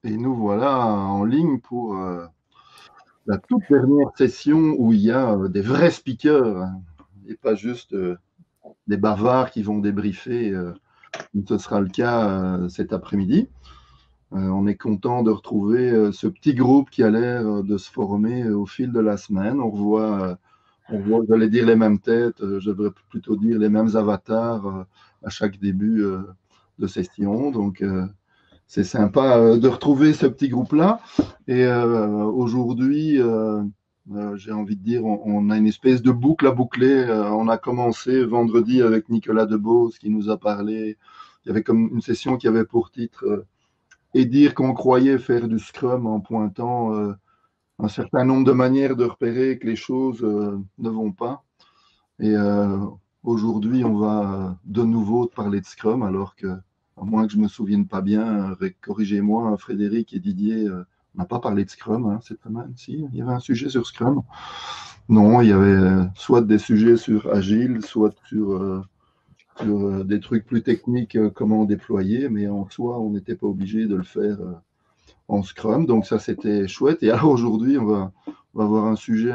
Et nous voilà en ligne pour la toute dernière session où il y a des vrais speakers hein, et pas juste des bavards qui vont débriefer. Ce sera le cas cet après-midi. On est content de retrouver ce petit groupe qui a l'air de se former au fil de la semaine. On voit, j'allais dire les mêmes têtes, je devrais plutôt dire les mêmes avatars à chaque début de session. Donc, c'est sympa de retrouver ce petit groupe-là. Et aujourd'hui, j'ai envie de dire, on a une espèce de boucle à boucler. On a commencé vendredi avec Nicolas Debos qui nous a parlé. Il y avait comme une session qui avait pour titre et dire qu'on croyait faire du Scrum en pointant un certain nombre de manières de repérer que les choses ne vont pas. Et aujourd'hui, on va de nouveau parler de Scrum, alors que, à moins que je me souvienne pas bien, corrigez-moi, Frédéric et Didier, on n'a pas parlé de Scrum hein, cette semaine. Si, il y avait un sujet sur Scrum. Non, il y avait soit des sujets sur Agile, soit sur des trucs plus techniques, comment déployer, mais en soi, on n'était pas obligé de le faire en Scrum. Donc ça, c'était chouette. Et alors aujourd'hui, on va avoir un sujet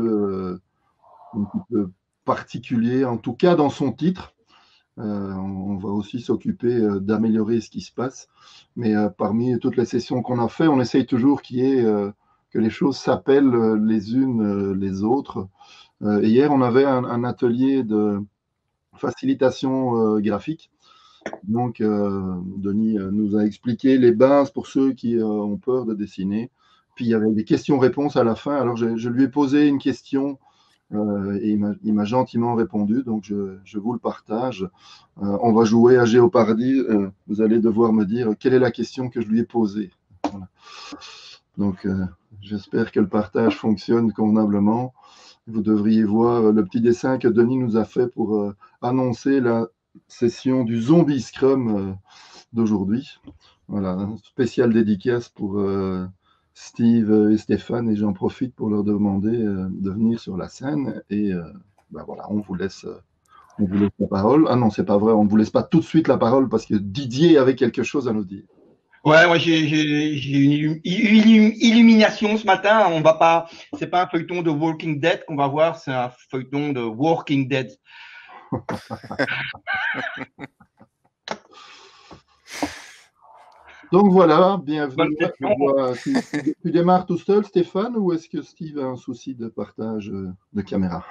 un petit peu particulier, en tout cas dans son titre. On va aussi s'occuper d'améliorer ce qui se passe. Mais parmi toutes les sessions qu'on a fait, on essaye toujours que les choses s'appellent les unes les autres. Et hier, on avait un atelier de facilitation graphique. Donc, Denis nous a expliqué les bases pour ceux qui ont peur de dessiner. Puis, il y avait des questions-réponses à la fin. Alors, je lui ai posé une question et il m'a gentiment répondu. Donc, je vous le partage. On va jouer à Géopardy. Vous allez devoir me dire quelle est la question que je lui ai posée. Voilà. Donc, j'espère que le partage fonctionne convenablement. Vous devriez voir le petit dessin que Denis nous a fait pour annoncer la session du Zombie Scrum d'aujourd'hui. Voilà, un spécial dédicace pour Steve et Stéphane, et j'en profite pour leur demander de venir sur la scène. Et ben voilà, on vous laisse la parole. Ah non, c'est pas vrai, on ne vous laisse pas tout de suite la parole parce que Didier avait quelque chose à nous dire. Ouais, moi j'ai une illumination ce matin. On va pas, c'est pas un feuilleton de Walking Dead qu'on va voir, c'est un feuilleton de Walking Dead. Donc voilà, bienvenue. Tu démarres tout seul, Stéphane, ou est-ce que Steve a un souci de partage de caméra?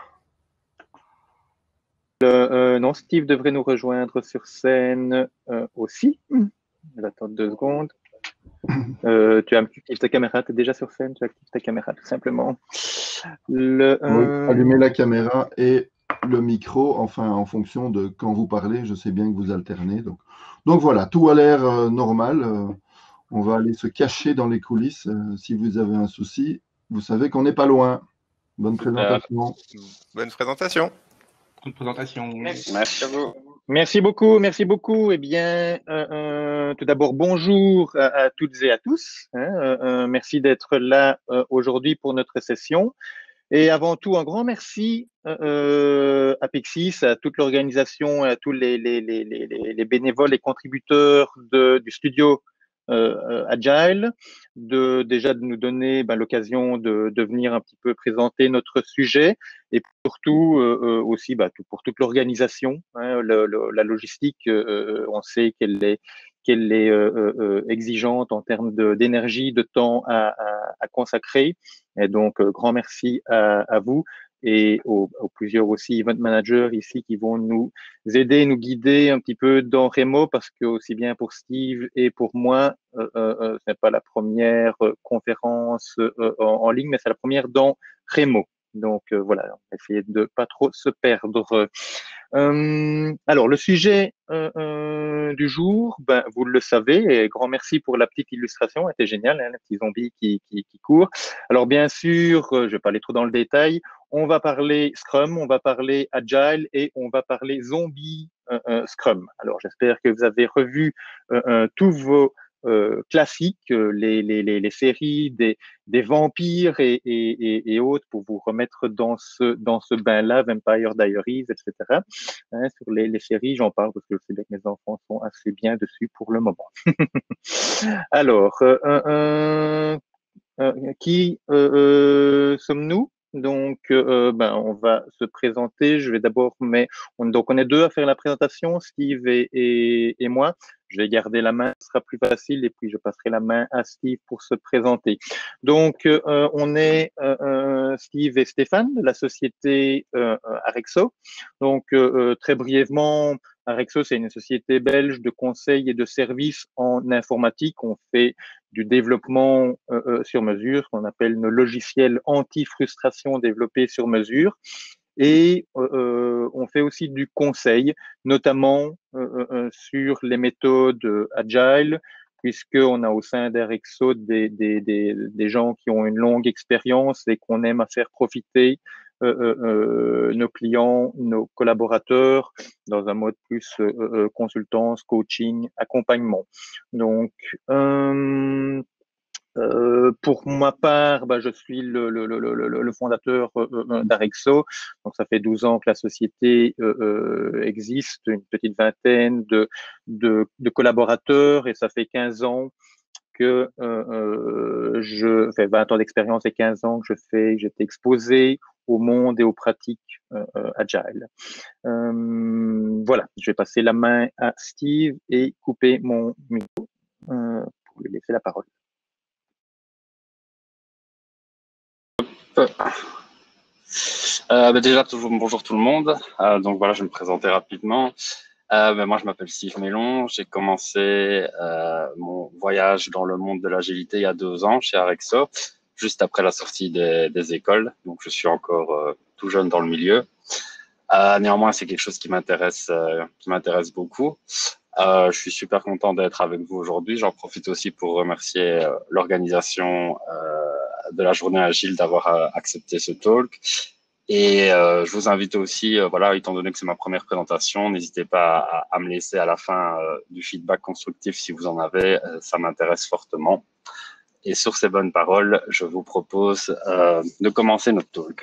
Non, Steve devrait nous rejoindre sur scène aussi. Je vais attendre 2 secondes. Tu actives ta caméra, tu es déjà sur scène, tu actives ta caméra tout simplement. Oui, allumez la caméra et le micro, enfin en fonction de quand vous parlez, je sais bien que vous alternez. Donc voilà, tout a l'air normal. On va aller se cacher dans les coulisses. Si vous avez un souci, vous savez qu'on n'est pas loin. Bonne présentation. Bonne présentation. Bonne présentation. Merci à vous. Merci beaucoup, merci beaucoup. Eh bien, tout d'abord, bonjour à toutes et à tous. Merci d'être là aujourd'hui pour notre session. Et avant tout, un grand merci à Pexis, à toute l'organisation, à tous les bénévoles et contributeurs du studio Agile, déjà de nous donner l'occasion de venir un petit peu présenter notre sujet et surtout aussi pour toute l'organisation, la logistique, on sait qu'elle est exigeante en termes d'énergie, de temps à consacrer. Et donc, grand merci à vous et aux plusieurs aussi event managers ici qui vont nous aider, nous guider un petit peu dans Remo, parce que aussi bien pour Steve et pour moi, ce n'est pas la première conférence en ligne, mais c'est la première dans Remo. Donc voilà, on va essayer de pas trop se perdre. Alors, le sujet du jour, vous le savez, et grand merci pour la petite illustration, elle était géniale, hein, le petit zombie qui court. Alors, bien sûr, je vais pas aller trop dans le détail, on va parler Scrum, on va parler Agile et on va parler Zombie Scrum. Alors, j'espère que vous avez revu tous vos classiques, les séries des vampires et autres pour vous remettre dans ce bain-là, Vampire Diaries, etc. Hein, sur les séries, j'en parle parce que je sais bien que mes enfants sont assez bien dessus pour le moment. Alors, qui sommes-nous? Donc, on va se présenter. Je vais d'abord, donc on est deux à faire la présentation, Steve et moi. Je vais garder la main, ce sera plus facile, et puis je passerai la main à Steve pour se présenter. Donc, on est Steve et Stéphane de la société Arexo. Donc, très brièvement, Arexo, c'est une société belge de conseil et de services en informatique. On fait du développement sur mesure, ce qu'on appelle nos logiciels anti-frustration développés sur mesure. Et on fait aussi du conseil, notamment sur les méthodes agile, puisqu'on a au sein d'Arexo des gens qui ont une longue expérience et qu'on aime à faire profiter nos clients, nos collaborateurs dans un mode plus consultance, coaching, accompagnement. Donc, pour ma part, je suis le fondateur d'Arexo. Donc, ça fait 12 ans que la société existe, une petite vingtaine de collaborateurs, et ça fait 15 ans que je fais 20 ans d'expérience et 15 ans que j'étais exposé au monde et aux pratiques agile. Voilà, je vais passer la main à Steve et couper mon micro pour lui laisser la parole. Déjà, bonjour tout le monde. Donc voilà, je vais me présenter rapidement. Moi, je m'appelle Steve Mélon. J'ai commencé mon voyage dans le monde de l'agilité il y a 2 ans chez Arexo, juste après la sortie des écoles. Donc, je suis encore tout jeune dans le milieu. Néanmoins, c'est quelque chose qui m'intéresse beaucoup. Je suis super content d'être avec vous aujourd'hui. J'en profite aussi pour remercier l'organisation de la journée agile d'avoir accepté ce talk. Et je vous invite aussi, voilà, étant donné que c'est ma première présentation, n'hésitez pas à me laisser à la fin du feedback constructif si vous en avez, ça m'intéresse fortement. Et sur ces bonnes paroles, je vous propose de commencer notre talk.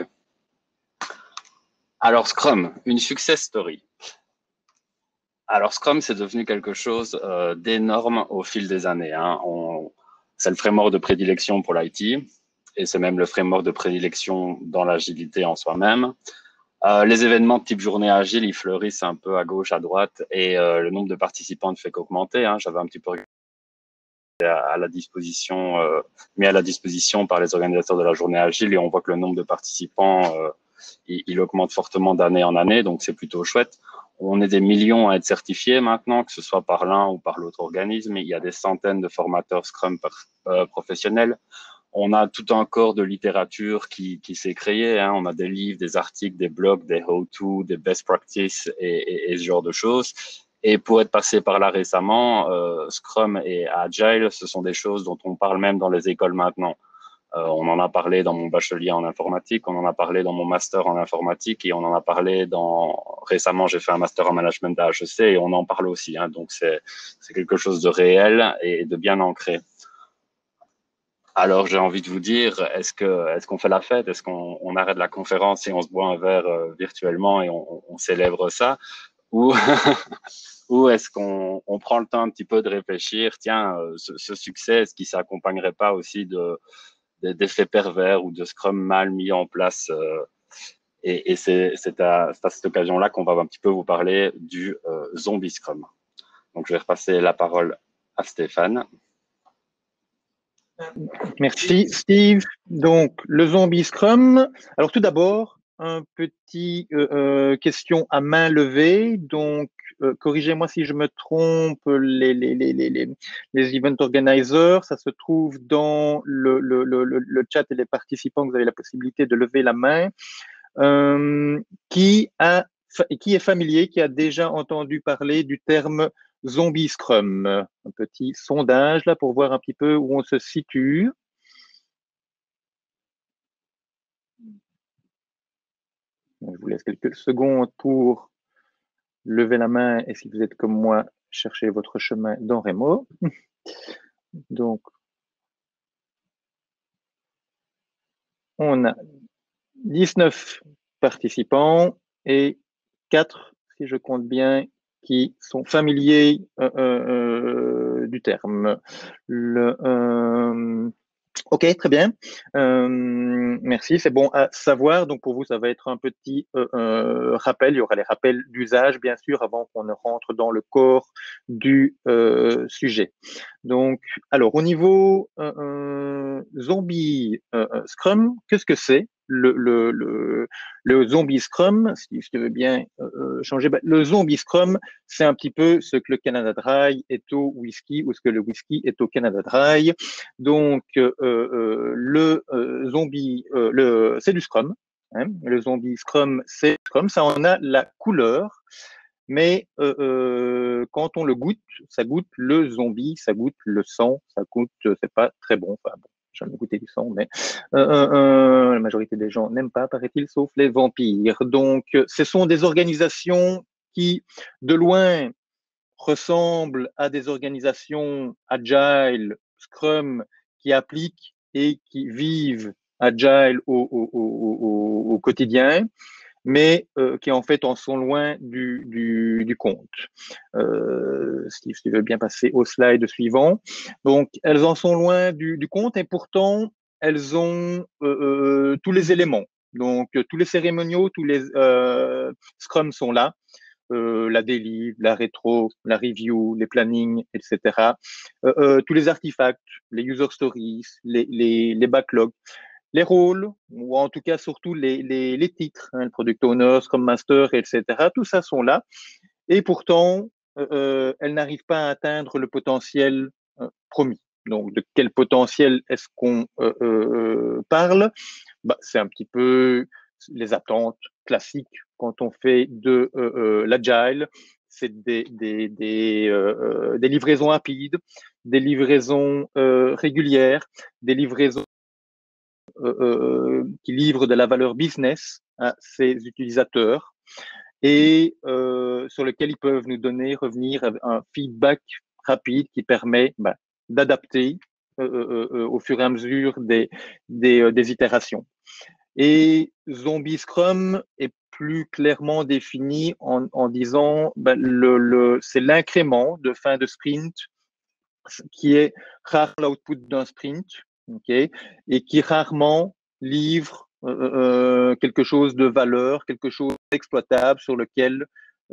Alors Scrum, une success story. Alors Scrum, c'est devenu quelque chose d'énorme au fil des années. Hein. C'est le framework de prédilection pour l'IT et c'est même le framework de prédilection dans l'agilité en soi-même. Les événements de type journée agile, ils fleurissent un peu à gauche, à droite et le nombre de participants ne fait qu'augmenter. Hein. J'avais un petit peu à la disposition, mis à la disposition par les organisateurs de la journée agile et on voit que le nombre de participants il augmente fortement d'année en année, donc c'est plutôt chouette. On est des millions à être certifiés maintenant, que ce soit par l'un ou par l'autre organisme. Il y a des centaines de formateurs Scrum professionnels. On a tout un corps de littérature qui s'est créé. Hein. On a des livres, des articles, des blogs, des how-to, des best practices et ce genre de choses. Et pour être passé par là récemment, Scrum et Agile, ce sont des choses dont on parle même dans les écoles maintenant. On en a parlé dans mon bachelier en informatique, on en a parlé dans mon master en informatique et on en a parlé récemment, j'ai fait un master en management d'HEC et on en parle aussi. Hein, donc, c'est quelque chose de réel et de bien ancré. Alors, j'ai envie de vous dire, est-ce qu'on fait la fête? Est-ce qu'on arrête la conférence et on se boit un verre virtuellement et on célèbre ça? Ou, ou est-ce qu'on prend le temps un petit peu de réfléchir, tiens, ce succès, est-ce qu'il s'accompagnerait pas aussi d'effets pervers ou de Scrum mal mis en place et c'est à cette occasion-là qu'on va un petit peu vous parler du zombie Scrum. Donc, je vais repasser la parole à Stéphane. Merci Steve. Donc, le zombie Scrum. Alors tout d'abord, un petit question à main levée. Donc, corrigez-moi si je me trompe, les event organizers, ça se trouve dans le chat et les participants, vous avez la possibilité de lever la main. Qui est familier, qui a déjà entendu parler du terme zombie Scrum? Un petit sondage là pour voir un petit peu où on se situe. Je vous laisse quelques secondes pour lever la main et si vous êtes comme moi, cherchez votre chemin dans Remo. Donc, on a 19 participants et 4, si je compte bien, qui sont familiers du terme. Ok, très bien. Merci, c'est bon à savoir. Donc pour vous, ça va être un petit rappel. Il y aura les rappels d'usage, bien sûr, avant qu'on ne rentre dans le corps du sujet. Donc, alors au niveau zombie Scrum, qu'est-ce que c'est le zombie Scrum? Si je veux bien changer, le zombie Scrum, c'est un petit peu ce que le Canada Dry est au whisky ou ce que le whisky est au Canada Dry. Donc, le zombie, c'est du Scrum. Hein, le zombie Scrum, c'est Scrum. Ça en a la couleur, mais quand on le goûte, ça goûte le zombie, ça goûte le sang, ça goûte, c'est pas très bon. Enfin, bon, j'en ai goûté du sang, mais la majorité des gens n'aiment pas, paraît-il, sauf les vampires. Donc, ce sont des organisations qui, de loin, ressemblent à des organisations agile, Scrum, qui appliquent et qui vivent agile au quotidien, mais qui en fait en sont loin du compte. Steve, tu veux bien passer au slide suivant. Donc, elles en sont loin du compte et pourtant, elles ont tous les éléments. Donc, tous les cérémoniaux, tous les Scrum sont là. La daily, la rétro, la review, les plannings, etc. Tous les artefacts, les user stories, les backlogs, les rôles, ou en tout cas surtout les titres, hein, le product owner, scrum master, etc. Tout ça sont là. Et pourtant, elles n'arrivent pas à atteindre le potentiel promis. Donc, de quel potentiel est-ce qu'on parle? C'est un petit peu les attentes classiques quand on fait de l'agile. C'est des livraisons rapides, des livraisons régulières, des livraisons qui livrent de la valeur business à ses utilisateurs et sur lequel ils peuvent nous donner, revenir un feedback rapide qui permet d'adapter au fur et à mesure des itérations. Et Zombie Scrum est plus clairement défini en disant c'est l'incrément de fin de sprint qui est rarement l'output d'un sprint, okay, et qui rarement livre quelque chose de valeur, quelque chose d'exploitable sur lequel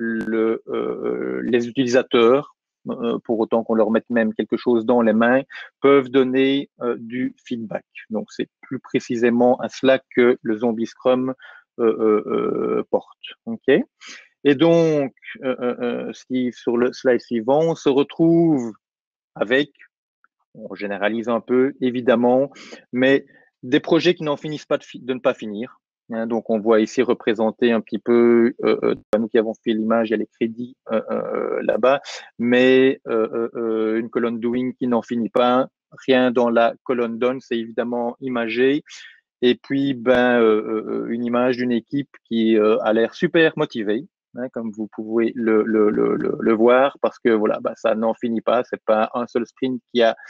les utilisateurs, pour autant qu'on leur mette même quelque chose dans les mains, peuvent donner du feedback. Donc, c'est plus précisément à cela que le Zombie Scrum porte. Okay. Et donc, Steve, sur le slide suivant, on se retrouve avec, on généralise un peu, évidemment, mais des projets qui n'en finissent pas de ne pas finir. Hein, donc, on voit ici représenter un petit peu, nous qui avons fait l'image, il y a les crédits là-bas, mais une colonne doing qui n'en finit pas, rien dans la colonne done, c'est évidemment imagé. Et puis, une image d'une équipe qui a l'air super motivée, hein, comme vous pouvez le voir, parce que voilà, ça n'en finit pas. C'est pas un seul sprint qui a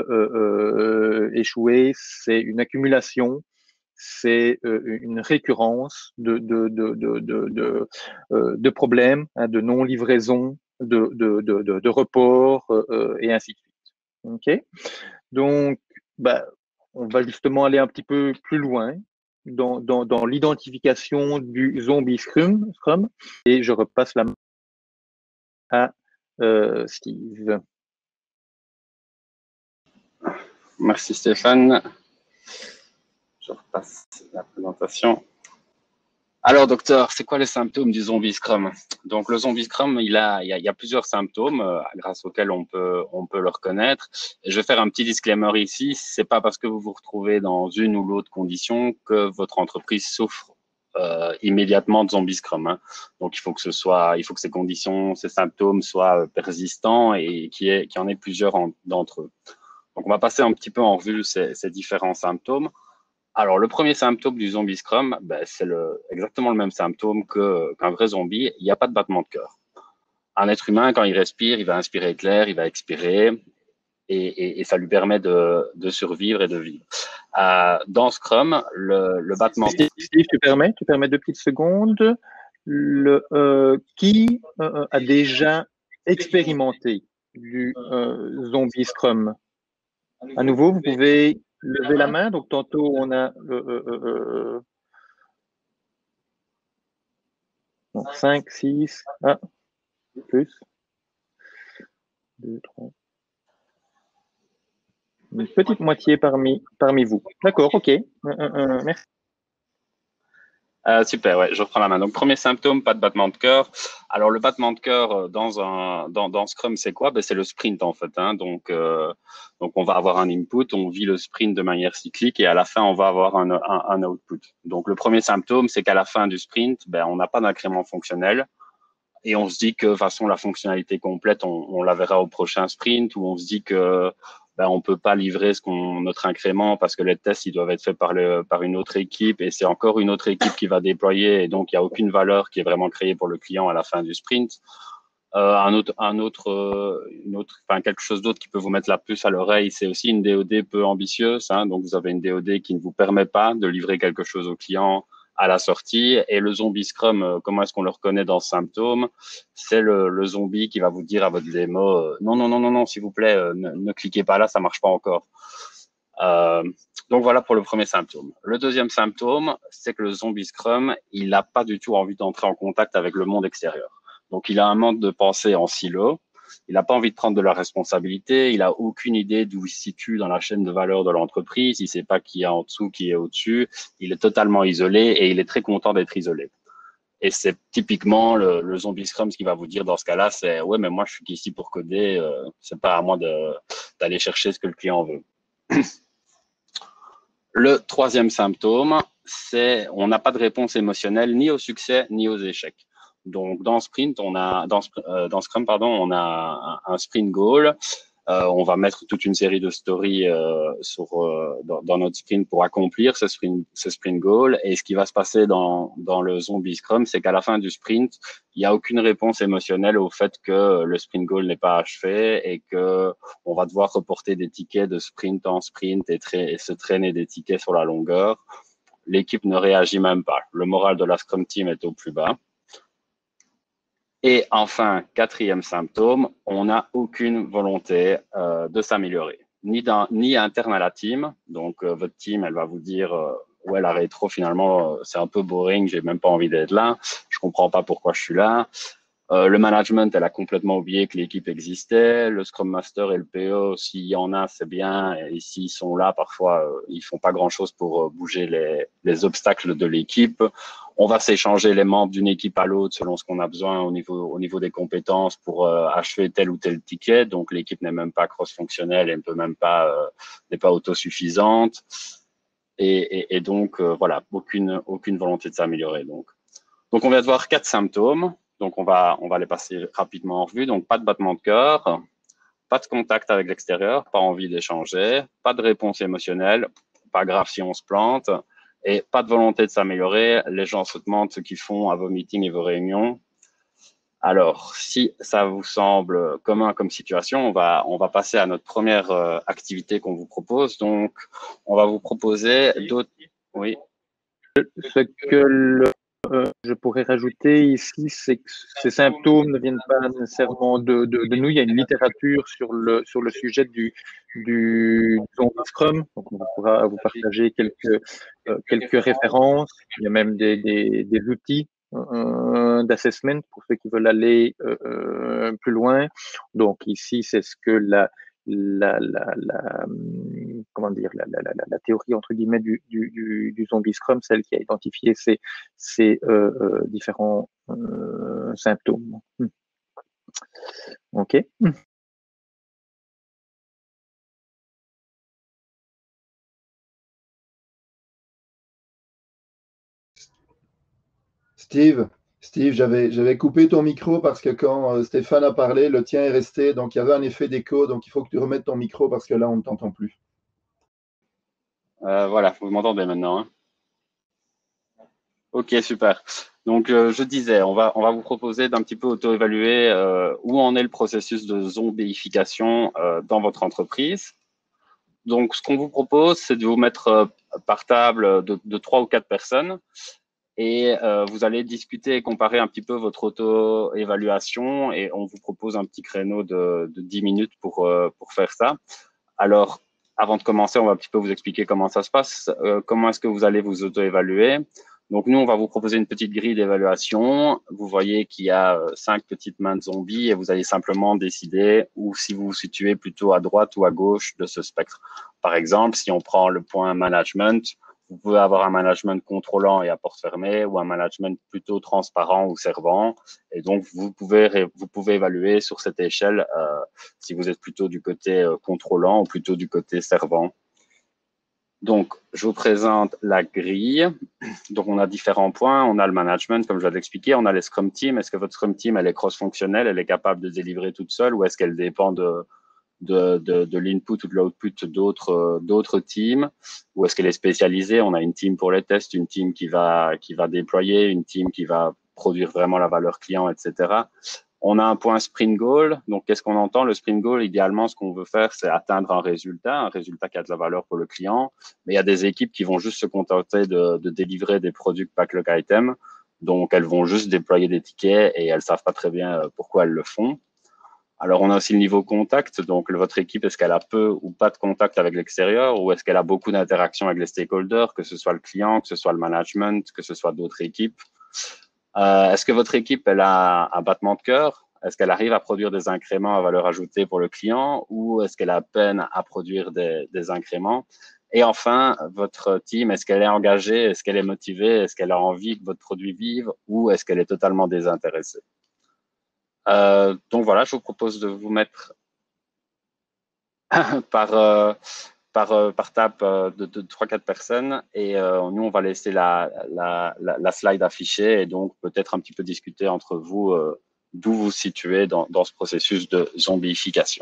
échoué, c'est une accumulation, c'est une récurrence de problèmes, hein, de non-livraison, de reports et ainsi de suite. Ok. Donc, on va justement aller un petit peu plus loin dans l'identification du zombie Scrum, et je repasse la main à Steve. Merci Stéphane. Je repasse la présentation. Alors, docteur, c'est quoi les symptômes du zombie Scrum? Donc, le zombie Scrum, il y a plusieurs symptômes grâce auxquels on peut le reconnaître. Et je vais faire un petit disclaimer ici. C'est pas parce que vous vous retrouvez dans une ou l'autre condition que votre entreprise souffre immédiatement de zombie Scrum. Hein. Donc, il faut que ces conditions, ces symptômes soient persistants et qu'il y en ait plusieurs d'entre eux. Donc, on va passer un petit peu en revue ces différents symptômes. Alors, le premier symptôme du zombie Scrum, c'est exactement le même symptôme qu'un vrai zombie. Il n'y a pas de battement de cœur. Un être humain, quand il respire, il va inspirer clair, il va expirer. et ça lui permet de survivre et de vivre. Dans Scrum, le battement… Steve, tu permets 2 petites secondes. Qui a déjà expérimenté du zombie Scrum? À nouveau, vous pouvez lever la main. Donc, tantôt, on a 5, 6, plus. 2, 3. Une petite moitié parmi vous. D'accord, ok. Merci. Super, ouais, je reprends la main. Donc, premier symptôme, pas de battement de cœur. Alors, le battement de cœur dans Scrum, c'est quoi? Ben, c'est le sprint, en fait. Hein. Donc, on va avoir un input, on vit le sprint de manière cyclique et à la fin, on va avoir un output. Donc, le premier symptôme, c'est qu'à la fin du sprint, ben, on n'a pas d'incrément fonctionnel et on se dit que, de toute façon, la fonctionnalité complète, on la verra au prochain sprint ou on se dit que ben, on peut pas livrer notre incrément parce que les tests, ils doivent être faits par une autre équipe et c'est encore une autre équipe qui va déployer et donc il n'y a aucune valeur qui est vraiment créée pour le client à la fin du sprint. Quelque chose d'autre qui peut vous mettre la puce à l'oreille, c'est aussi une DoD peu ambitieuse. Hein, donc, vous avez une DoD qui ne vous permet pas de livrer quelque chose au client à la sortie. Et le zombie Scrum, comment est-ce qu'on le reconnaît dans ce symptôme? C'est le zombie qui va vous dire à votre démo non, s'il vous plaît, ne cliquez pas là, ça marche pas encore. Donc voilà pour le premier symptôme. Le deuxième symptôme, c'est que le zombie Scrum, il n'a pas du tout envie d'entrer en contact avec le monde extérieur. Donc il a un mode de pensée en silo. Il n'a pas envie de prendre de la responsabilité. Il a aucune idée d'où il se situe dans la chaîne de valeur de l'entreprise. Il sait pas qui est en dessous, qui est au-dessus. Il est totalement isolé et il est très content d'être isolé. Et c'est typiquement le zombie Scrum, ce qui va vous dire dans ce cas-là, c'est ouais, mais moi je suis ici pour coder. C'est pas à moi d'aller chercher ce que le client veut. Le troisième symptôme, c'est on n'a pas de réponse émotionnelle ni au succès ni aux échecs. Donc dans Scrum, on a un sprint goal. On va mettre toute une série de stories dans notre sprint pour accomplir ce sprint goal. Et ce qui va se passer dans le zombie Scrum, c'est qu'à la fin du sprint, il n'y a aucune réponse émotionnelle au fait que le sprint goal n'est pas achevé et que on va devoir reporter des tickets de sprint en sprint et se traîner des tickets sur la longueur. L'équipe ne réagit même pas. Le moral de la Scrum Team est au plus bas. Et enfin, quatrième symptôme, on n'a aucune volonté de s'améliorer, ni interne à la team. Donc, votre team, elle va vous dire ouais, la rétro, finalement, c'est un peu boring, j'ai même pas envie d'être là, je comprends pas pourquoi je suis là. Le management, elle a complètement oublié que l'équipe existait. Le Scrum Master et le PO, s'il y en a, c'est bien. Et s'ils sont là, parfois, ils font pas grand-chose pour bouger les obstacles de l'équipe. On va s'échanger les membres d'une équipe à l'autre selon ce qu'on a besoin au niveau des compétences pour achever tel ou tel ticket. Donc, l'équipe n'est même pas cross-fonctionnelle et ne peut même pas, n'est pas autosuffisante. Et donc, voilà, aucune volonté de s'améliorer. Donc, on vient de voir 4 symptômes. Donc, on va les passer rapidement en revue. Donc, pas de battement de cœur, pas de contact avec l'extérieur, pas envie d'échanger, pas de réponse émotionnelle, pas grave si on se plante, et pas de volonté de s'améliorer. Les gens se demandent ce qu'ils font à vos meetings et vos réunions. Alors, si ça vous semble commun comme situation, on va passer à notre première activité qu'on vous propose. Donc, on va vous proposer d'autres… Oui. Ce que je pourrais rajouter ici, c'est que ces symptômes ne viennent pas nécessairement de nous. Il y a une littérature sur le sujet du zombie Scrum. Donc, on pourra vous partager quelques références. Il y a même des outils d'assessment pour ceux qui veulent aller plus loin. Donc ici, c'est ce que comment dire, la théorie entre guillemets du zombie Scrum, celle qui a identifié ces différents symptômes. Ok. Steve, j'avais coupé ton micro parce que quand Stéphane a parlé, le tien est resté, donc il y avait un effet d'écho, donc il faut que tu remettes ton micro parce que là, on ne t'entend plus. Voilà, vous m'entendez maintenant. Hein. Ok, super. Donc, je disais, on va vous proposer d'un petit peu auto-évaluer où en est le processus de zombiefication dans votre entreprise. Donc, ce qu'on vous propose, c'est de vous mettre par table de 3 ou 4 personnes et vous allez discuter et comparer un petit peu votre auto-évaluation et on vous propose un petit créneau de 10 minutes pour faire ça. Alors, avant de commencer, on va un petit peu vous expliquer comment ça se passe, comment est-ce que vous allez vous auto-évaluer. Donc, nous, on va vous proposer une petite grille d'évaluation. Vous voyez qu'il y a 5 petites mains de zombies et vous allez simplement décider ou si vous vous situez plutôt à droite ou à gauche de ce spectre. Par exemple, si on prend le point management, vous pouvez avoir un management contrôlant et à porte fermée ou un management plutôt transparent ou servant. Et donc, vous pouvez évaluer sur cette échelle si vous êtes plutôt du côté contrôlant ou plutôt du côté servant. Donc, je vous présente la grille. Donc, on a différents points. On a le management, comme je viens de l'expliquer. On a les Scrum Team. Est-ce que votre Scrum Team, elle est cross-fonctionnelle? Elle est capable de délivrer toute seule ou est-ce qu'elle dépend de l'input ou de l'output d'autres teams? Ou est-ce qu'elle est spécialisée? On a une team pour les tests, une team qui va déployer, une team qui va produire vraiment la valeur client, etc. On a un point sprint goal. Donc, qu'est-ce qu'on entend? Le sprint goal, idéalement, ce qu'on veut faire, c'est atteindre un résultat qui a de la valeur pour le client. Mais il y a des équipes qui vont juste se contenter de délivrer des produits backlog items. Donc, elles vont juste déployer des tickets et elles savent pas très bien pourquoi elles le font. Alors, on a aussi le niveau contact. Donc, votre équipe, est-ce qu'elle a peu ou pas de contact avec l'extérieur ou est-ce qu'elle a beaucoup d'interactions avec les stakeholders, que ce soit le client, que ce soit le management, que ce soit d'autres équipes? Est-ce que votre équipe, elle a un battement de cœur? Est-ce qu'elle arrive à produire des incréments à valeur ajoutée pour le client ou est-ce qu'elle a peine à produire des incréments? Et enfin, votre team, est-ce qu'elle est engagée? Est-ce qu'elle est motivée? Est-ce qu'elle a envie que votre produit vive ou est-ce qu'elle est totalement désintéressée? Donc voilà, je vous propose de vous mettre par table de 3-4 personnes et nous, on va laisser la slide affichée et donc peut-être un petit peu discuter entre vous d'où vous vous situez dans ce processus de zombification.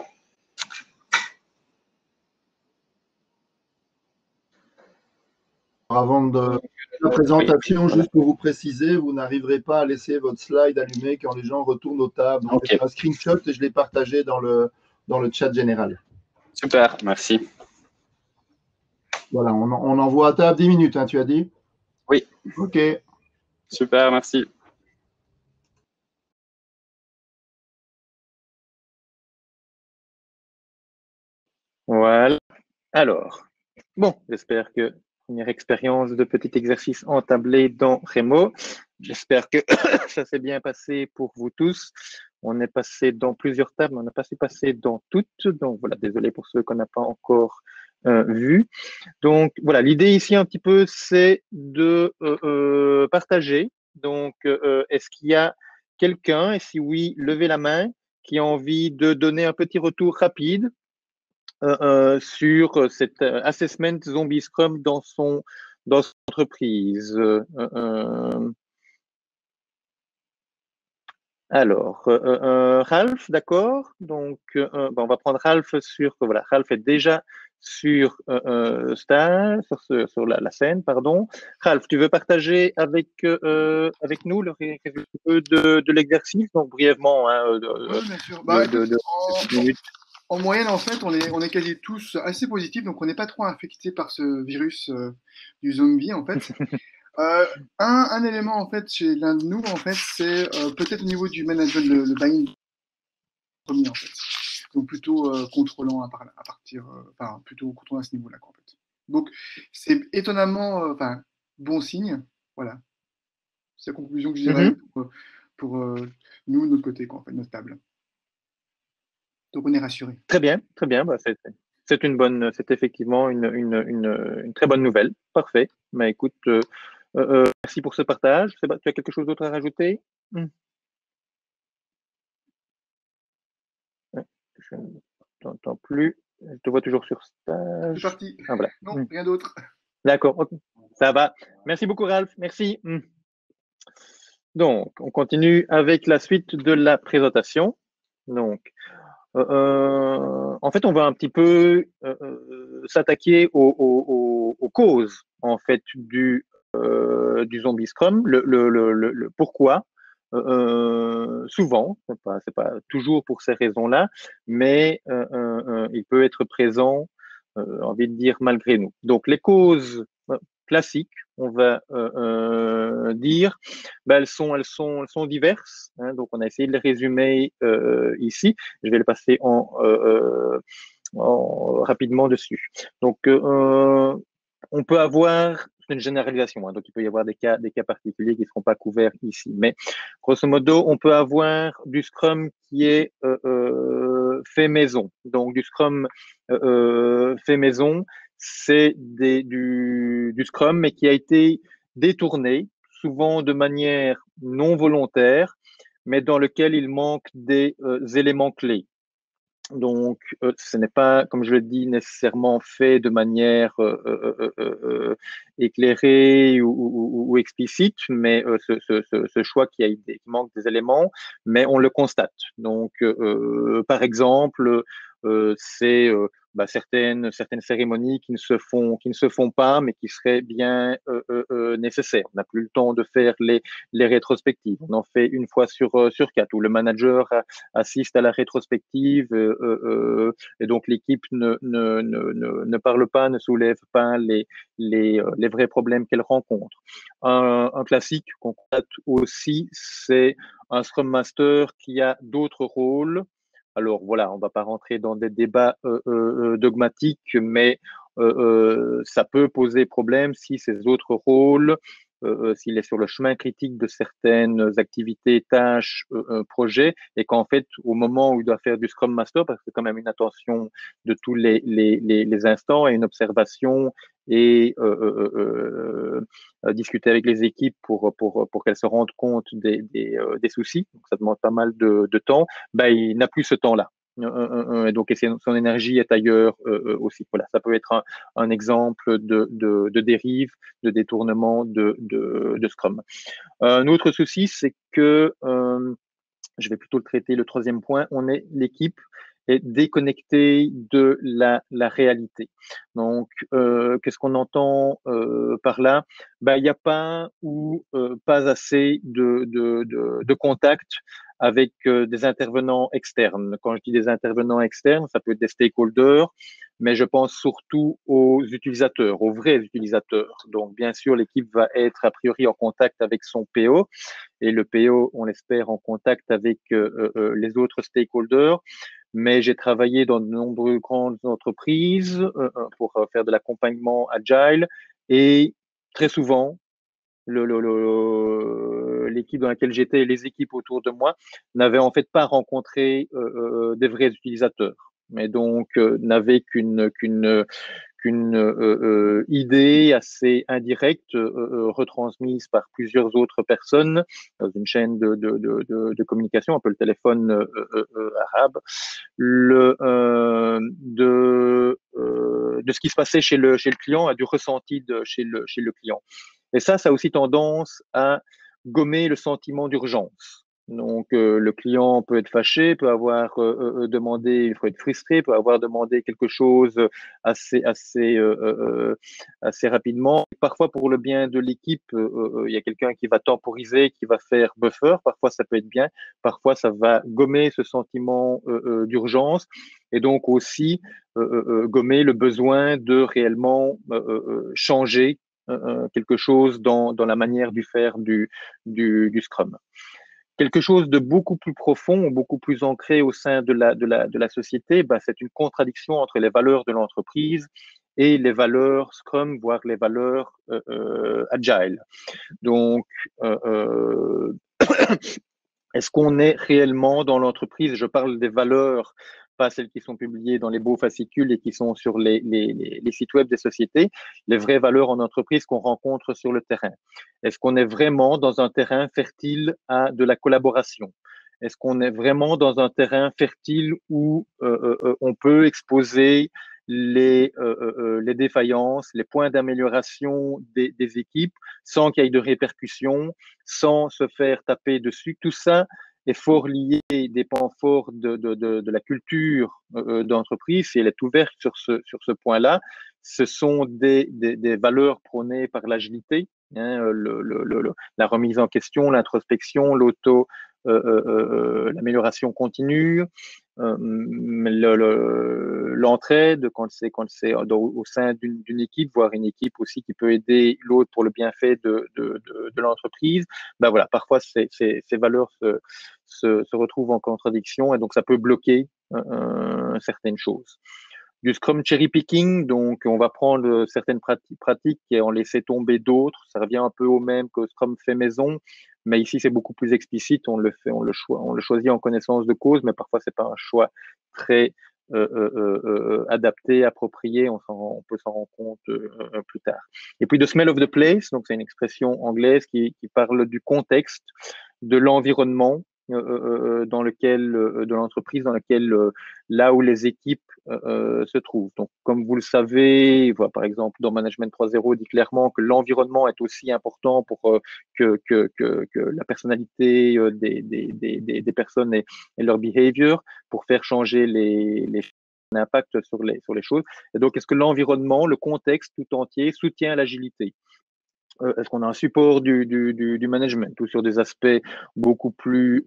Avant de la présentation, juste pour vous préciser, vous n'arriverez pas à laisser votre slide allumé quand les gens retournent aux tables. Donc, Okay. un screenshot et je l'ai partagé dans le chat général. Super, merci. Voilà, on envoie à table 10 minutes, hein, tu as dit? Oui. OK. Super, merci. Voilà. Alors, bon, j'espère que première expérience de petit exercice entablé dans Remo. J'espère que ça s'est bien passé pour vous tous. On est passé dans plusieurs tables, on n'a pas passé dans toutes. Donc voilà, désolé pour ceux qu'on n'a pas encore vu. Donc voilà, l'idée ici un petit peu, c'est de partager. Donc, est-ce qu'il y a quelqu'un, et si oui, levez la main, qui a envie de donner un petit retour rapide sur cet assessment Zombie Scrum dans son entreprise. Alors, Ralph, d'accord. Donc, bon, on va prendre Ralph sur. Voilà, Ralph est déjà sur stage, sur la scène, pardon. Ralph, tu veux partager avec nous le de l'exercice, donc brièvement, hein, Oui, bien sûr. Bah, écoute, en moyenne, en fait, on est quasi tous assez positifs, donc on n'est pas trop infectés par ce virus du zombie, en fait. Un élément, en fait, chez l'un de nous, en fait, c'est peut-être au niveau du management, le buying premier, en fait. Donc plutôt contrôlant à partir, enfin, plutôt contrôlant à ce niveau-là, quoi, en fait. Donc, c'est étonnamment, enfin, bon signe, voilà. C'est la conclusion que je dirais pour nous, de notre côté, quoi, en fait, notre table. Donc on est rassuré. Très bien, très bien. Bah, c'est une bonne, c'est effectivement une très bonne nouvelle. Parfait. Mais écoute, merci pour ce partage. Sébastien, tu as quelque chose d'autre à rajouter? Je ne t'entends plus. Je te vois toujours sur stage. C'est parti. Ah, voilà. Non, rien d'autre. D'accord, okay. Ça va. Merci beaucoup, Ralph. Merci. Donc, on continue avec la suite de la présentation. Donc, en fait, on va un petit peu s'attaquer aux causes en fait du du Zombie Scrum. Le pourquoi? Souvent, c'est pas toujours pour ces raisons-là, mais il peut être présent, envie de dire, malgré nous. Donc, les causes classiques, on va dire, ben, elles sont diverses. Hein, donc, on a essayé de les résumer ici. Je vais les passer rapidement dessus. Donc, on peut avoir une généralisation, hein, donc il peut y avoir des cas particuliers qui ne seront pas couverts ici. Mais grosso modo, on peut avoir du Scrum qui est fait maison. Donc du Scrum fait maison, c'est du Scrum, mais qui a été détourné, souvent de manière non volontaire, mais dans lequel il manque des éléments clés. Donc, ce n'est pas, comme je le dis, nécessairement fait de manière éclairée ou explicite, mais ce choix qui manque des éléments, mais on le constate. Donc, par exemple, c'est certaines cérémonies qui ne se font pas, mais qui seraient bien nécessaires. On n'a plus le temps de faire les rétrospectives. On en fait une fois sur 4, où le manager assiste à la rétrospective et donc l'équipe ne parle pas, ne soulève pas les vrais problèmes qu'elle rencontre. Un classique qu'on constate aussi, c'est un Scrum Master qui a d'autres rôles. Alors voilà, on ne va pas rentrer dans des débats dogmatiques, mais ça peut poser problème si ces autres rôles, s'il est sur le chemin critique de certaines activités, tâches, projets, et qu'en fait, au moment où il doit faire du Scrum Master, parce que c'est quand même une attention de tous les instants et une observation et discuter avec les équipes pour qu'elles se rendent compte des soucis, donc ça demande pas mal de temps, ben, il n'a plus ce temps-là. Et donc, son énergie est ailleurs aussi. Voilà, ça peut être un exemple de dérive, de détournement de Scrum. Un autre souci, c'est que, je vais plutôt le traiter, le troisième point, l'équipe est déconnectée de la réalité. Donc, qu'est-ce qu'on entend par là? Ben, il n'y a pas ou pas assez de contact avec des intervenants externes. Quand je dis des intervenants externes, ça peut être des stakeholders, mais je pense surtout aux utilisateurs, aux vrais utilisateurs. Donc, bien sûr, l'équipe va être a priori en contact avec son PO, et le PO, on l'espère, en contact avec les autres stakeholders. Mais j'ai travaillé dans de nombreuses grandes entreprises pour faire de l'accompagnement agile, et très souvent, l'équipe dans laquelle j'étais et les équipes autour de moi n'avaient en fait pas rencontré des vrais utilisateurs, mais donc n'avaient qu'une idée assez indirecte retransmise par plusieurs autres personnes dans une chaîne de communication, un peu le téléphone arabe, de ce qui se passait chez le client, du ressenti chez le client. Et ça a aussi tendance à gommer le sentiment d'urgence. Donc, le client peut être fâché, peut avoir demandé, il faut être frustré, peut avoir demandé quelque chose assez rapidement. Parfois, pour le bien de l'équipe, il y a quelqu'un qui va temporiser, qui va faire buffer. Parfois, ça peut être bien. Parfois, ça va gommer ce sentiment d'urgence, et donc aussi gommer le besoin de réellement changer quelque chose dans la manière de faire du Scrum. Quelque chose de beaucoup plus profond, beaucoup plus ancré au sein de la société, c'est une contradiction entre les valeurs de l'entreprise et les valeurs Scrum, voire les valeurs Agile. Donc, est-ce qu'on est réellement dans l'entreprise? Je parle des valeurs, pas celles qui sont publiées dans les beaux fascicules et qui sont sur les sites web des sociétés, les vraies valeurs en entreprise qu'on rencontre sur le terrain. Est-ce qu'on est vraiment dans un terrain fertile à de la collaboration? Est-ce qu'on est vraiment dans un terrain fertile où on peut exposer les défaillances, les points d'amélioration des équipes sans qu'il y ait de répercussions, sans se faire taper dessus? Tout ça est fort lié, dépend fort de la culture d'entreprise. Si elle est ouverte sur ce point-là, ce sont des valeurs prônées par l'agilité, hein, la remise en question, l'introspection, l'amélioration continue, l'entraide quand c'est au sein d'une équipe, voire une équipe aussi qui peut aider l'autre pour le bienfait de l'entreprise. Ben voilà, parfois ces valeurs se retrouvent en contradiction et donc ça peut bloquer certaines choses. Du Scrum Cherry Picking, donc on va prendre certaines pratiques et en laisser tomber d'autres. Ça revient un peu au même que Scrum fait maison, mais ici c'est beaucoup plus explicite. On le choisit en connaissance de cause, mais parfois c'est pas un choix très adapté, approprié. On peut s'en rendre compte plus tard. Et puis The Smell of the Place, donc c'est une expression anglaise qui parle du contexte, de l'environnement dans lequel, de l'entreprise dans laquelle, là où les équipes se trouvent. Donc, comme vous le savez, voilà, par exemple, dans Management 3.0, dit clairement que l'environnement est aussi important pour que la personnalité des personnes et leur behavior pour faire changer les impact sur les choses. Et donc, est-ce que l'environnement, le contexte tout entier soutient l'agilité? Est-ce qu'on a un support du management ou sur des aspects beaucoup plus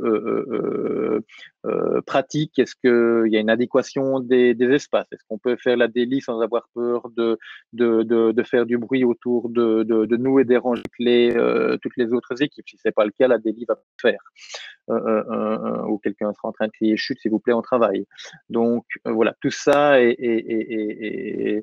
pratiques? Est-ce qu'il y a une adéquation des espaces? Est-ce qu'on peut faire la daily sans avoir peur de faire du bruit autour de nous et déranger toutes les autres équipes? Si c'est pas le cas, la daily va faire. Ou quelqu'un sera en train de crier chute, s'il vous plaît, on travaille. Donc voilà, tout ça est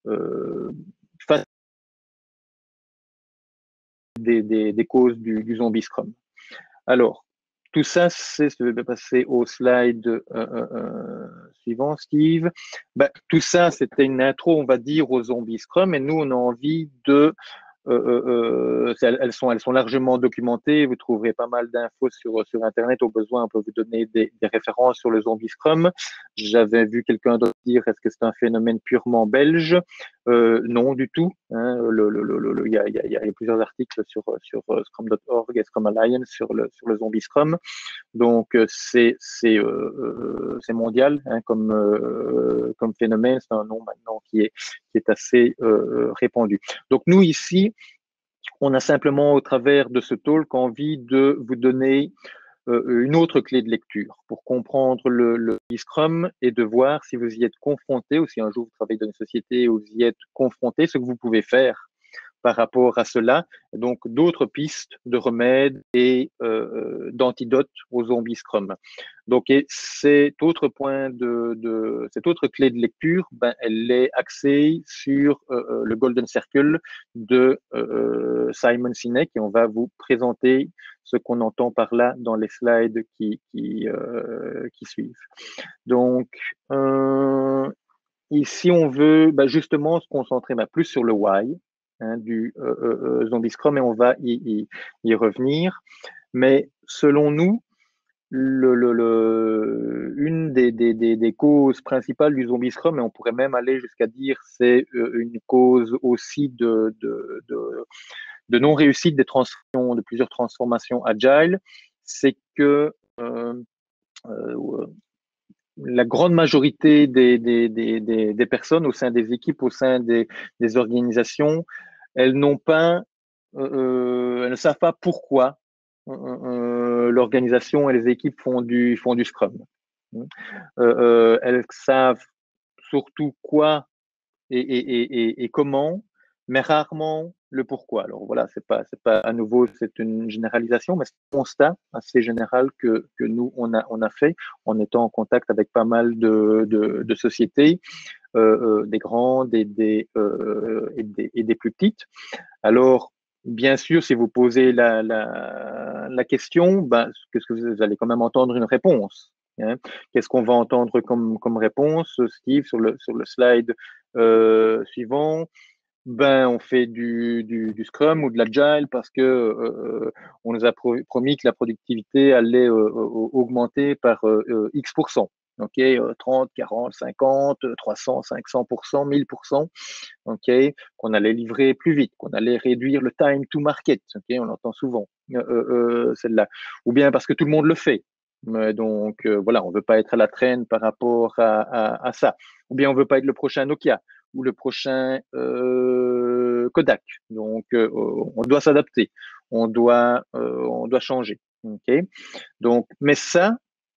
des causes du zombie Scrum. Alors, tout ça, je vais passer au slide suivant, Steve. Ben, tout ça, c'était une intro, on va dire, au zombie Scrum, et nous, on a envie de elles sont largement documentées. Vous trouverez pas mal d'infos sur Internet. Au besoin, on peut vous donner des références sur le zombie Scrum. J'avais vu quelqu'un d'autre dire est-ce que c'est un phénomène purement belge? Non, du tout. Hein. Il y a plusieurs articles sur Scrum.org et Scrum Alliance sur le zombie Scrum. Donc c'est mondial hein, comme phénomène. C'est un nom maintenant qui est assez répandu. Donc nous ici, on a simplement au travers de ce talk envie de vous donner une autre clé de lecture pour comprendre le Scrum et de voir si vous y êtes confronté ou si un jour vous travaillez dans une société où vous y êtes confronté, ce que vous pouvez faire par rapport à cela. Donc, d'autres pistes de remèdes et d'antidotes aux zombies Scrum. Donc, et cet autre cette autre clé de lecture, ben, elle est axée sur le Golden Circle de Simon Sinek et on va vous présenter ce qu'on entend par là dans les slides qui suivent. Donc, ici, on veut justement se concentrer plus sur le why, hein, du zombie Scrum et on va y revenir. Mais selon nous, une des causes principales du zombie Scrum, et on pourrait même aller jusqu'à dire c'est une cause aussi de non-réussite de plusieurs transformations agile, c'est que la grande majorité des personnes au sein des équipes, au sein des organisations, elles n'ont pas, elles ne savent pas pourquoi l'organisation et les équipes font du Scrum. Elles savent surtout quoi et comment, mais rarement le pourquoi. Alors voilà, c'est pas à nouveau, c'est une généralisation, mais c'est un constat assez général que nous on a fait en étant en contact avec pas mal de sociétés, des grandes et des plus petites. Alors bien sûr, si vous posez la question, qu'est-ce que vous allez quand même entendre une réponse. Hein. Qu'est-ce qu'on va entendre comme réponse, Steve, sur le slide suivant? On fait du Scrum ou de l'Agile parce que on nous a promis que la productivité allait augmenter par X%. OK, 30, 40, 50, 300, 500%, 1000%. OK, qu'on allait livrer plus vite, qu'on allait réduire le time to market. OK, on l'entend souvent, celle-là. Ou bien parce que tout le monde le fait. Donc voilà, on veut pas être à la traîne par rapport à ça. Ou bien on veut pas être le prochain Nokia ou le prochain Kodak. Donc, on doit s'adapter, on doit changer. Okay. Donc, mais ça,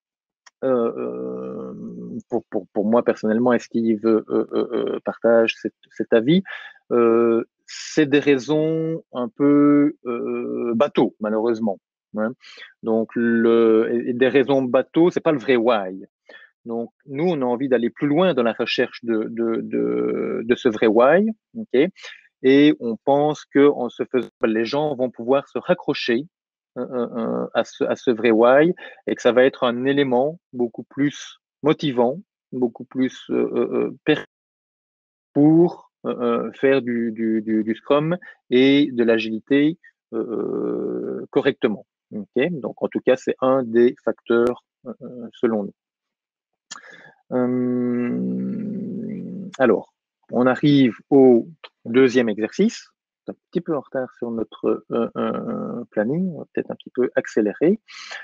pour moi personnellement, est-ce qu'il veut partage cet avis? C'est des raisons un peu bateau, malheureusement. Hein. Donc, des raisons bateau, c'est pas le vrai why. Donc, nous, on a envie d'aller plus loin dans la recherche de ce vrai why, okay? Et on pense que en se faisant, les gens vont pouvoir se raccrocher à ce vrai why et que ça va être un élément beaucoup plus motivant, beaucoup plus pour faire du Scrum et de l'agilité correctement. Okay. Donc, en tout cas, c'est un des facteurs selon nous. Alors, on arrive au deuxième exercice. Un petit peu en retard sur notre planning, on va peut-être un petit peu accélérer.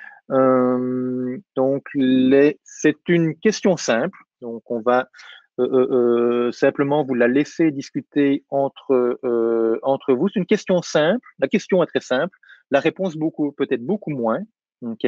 Donc, c'est une question simple. Donc, on va simplement vous la laisser discuter entre vous. C'est une question simple. La question est très simple. La réponse peut-être beaucoup moins. Ok.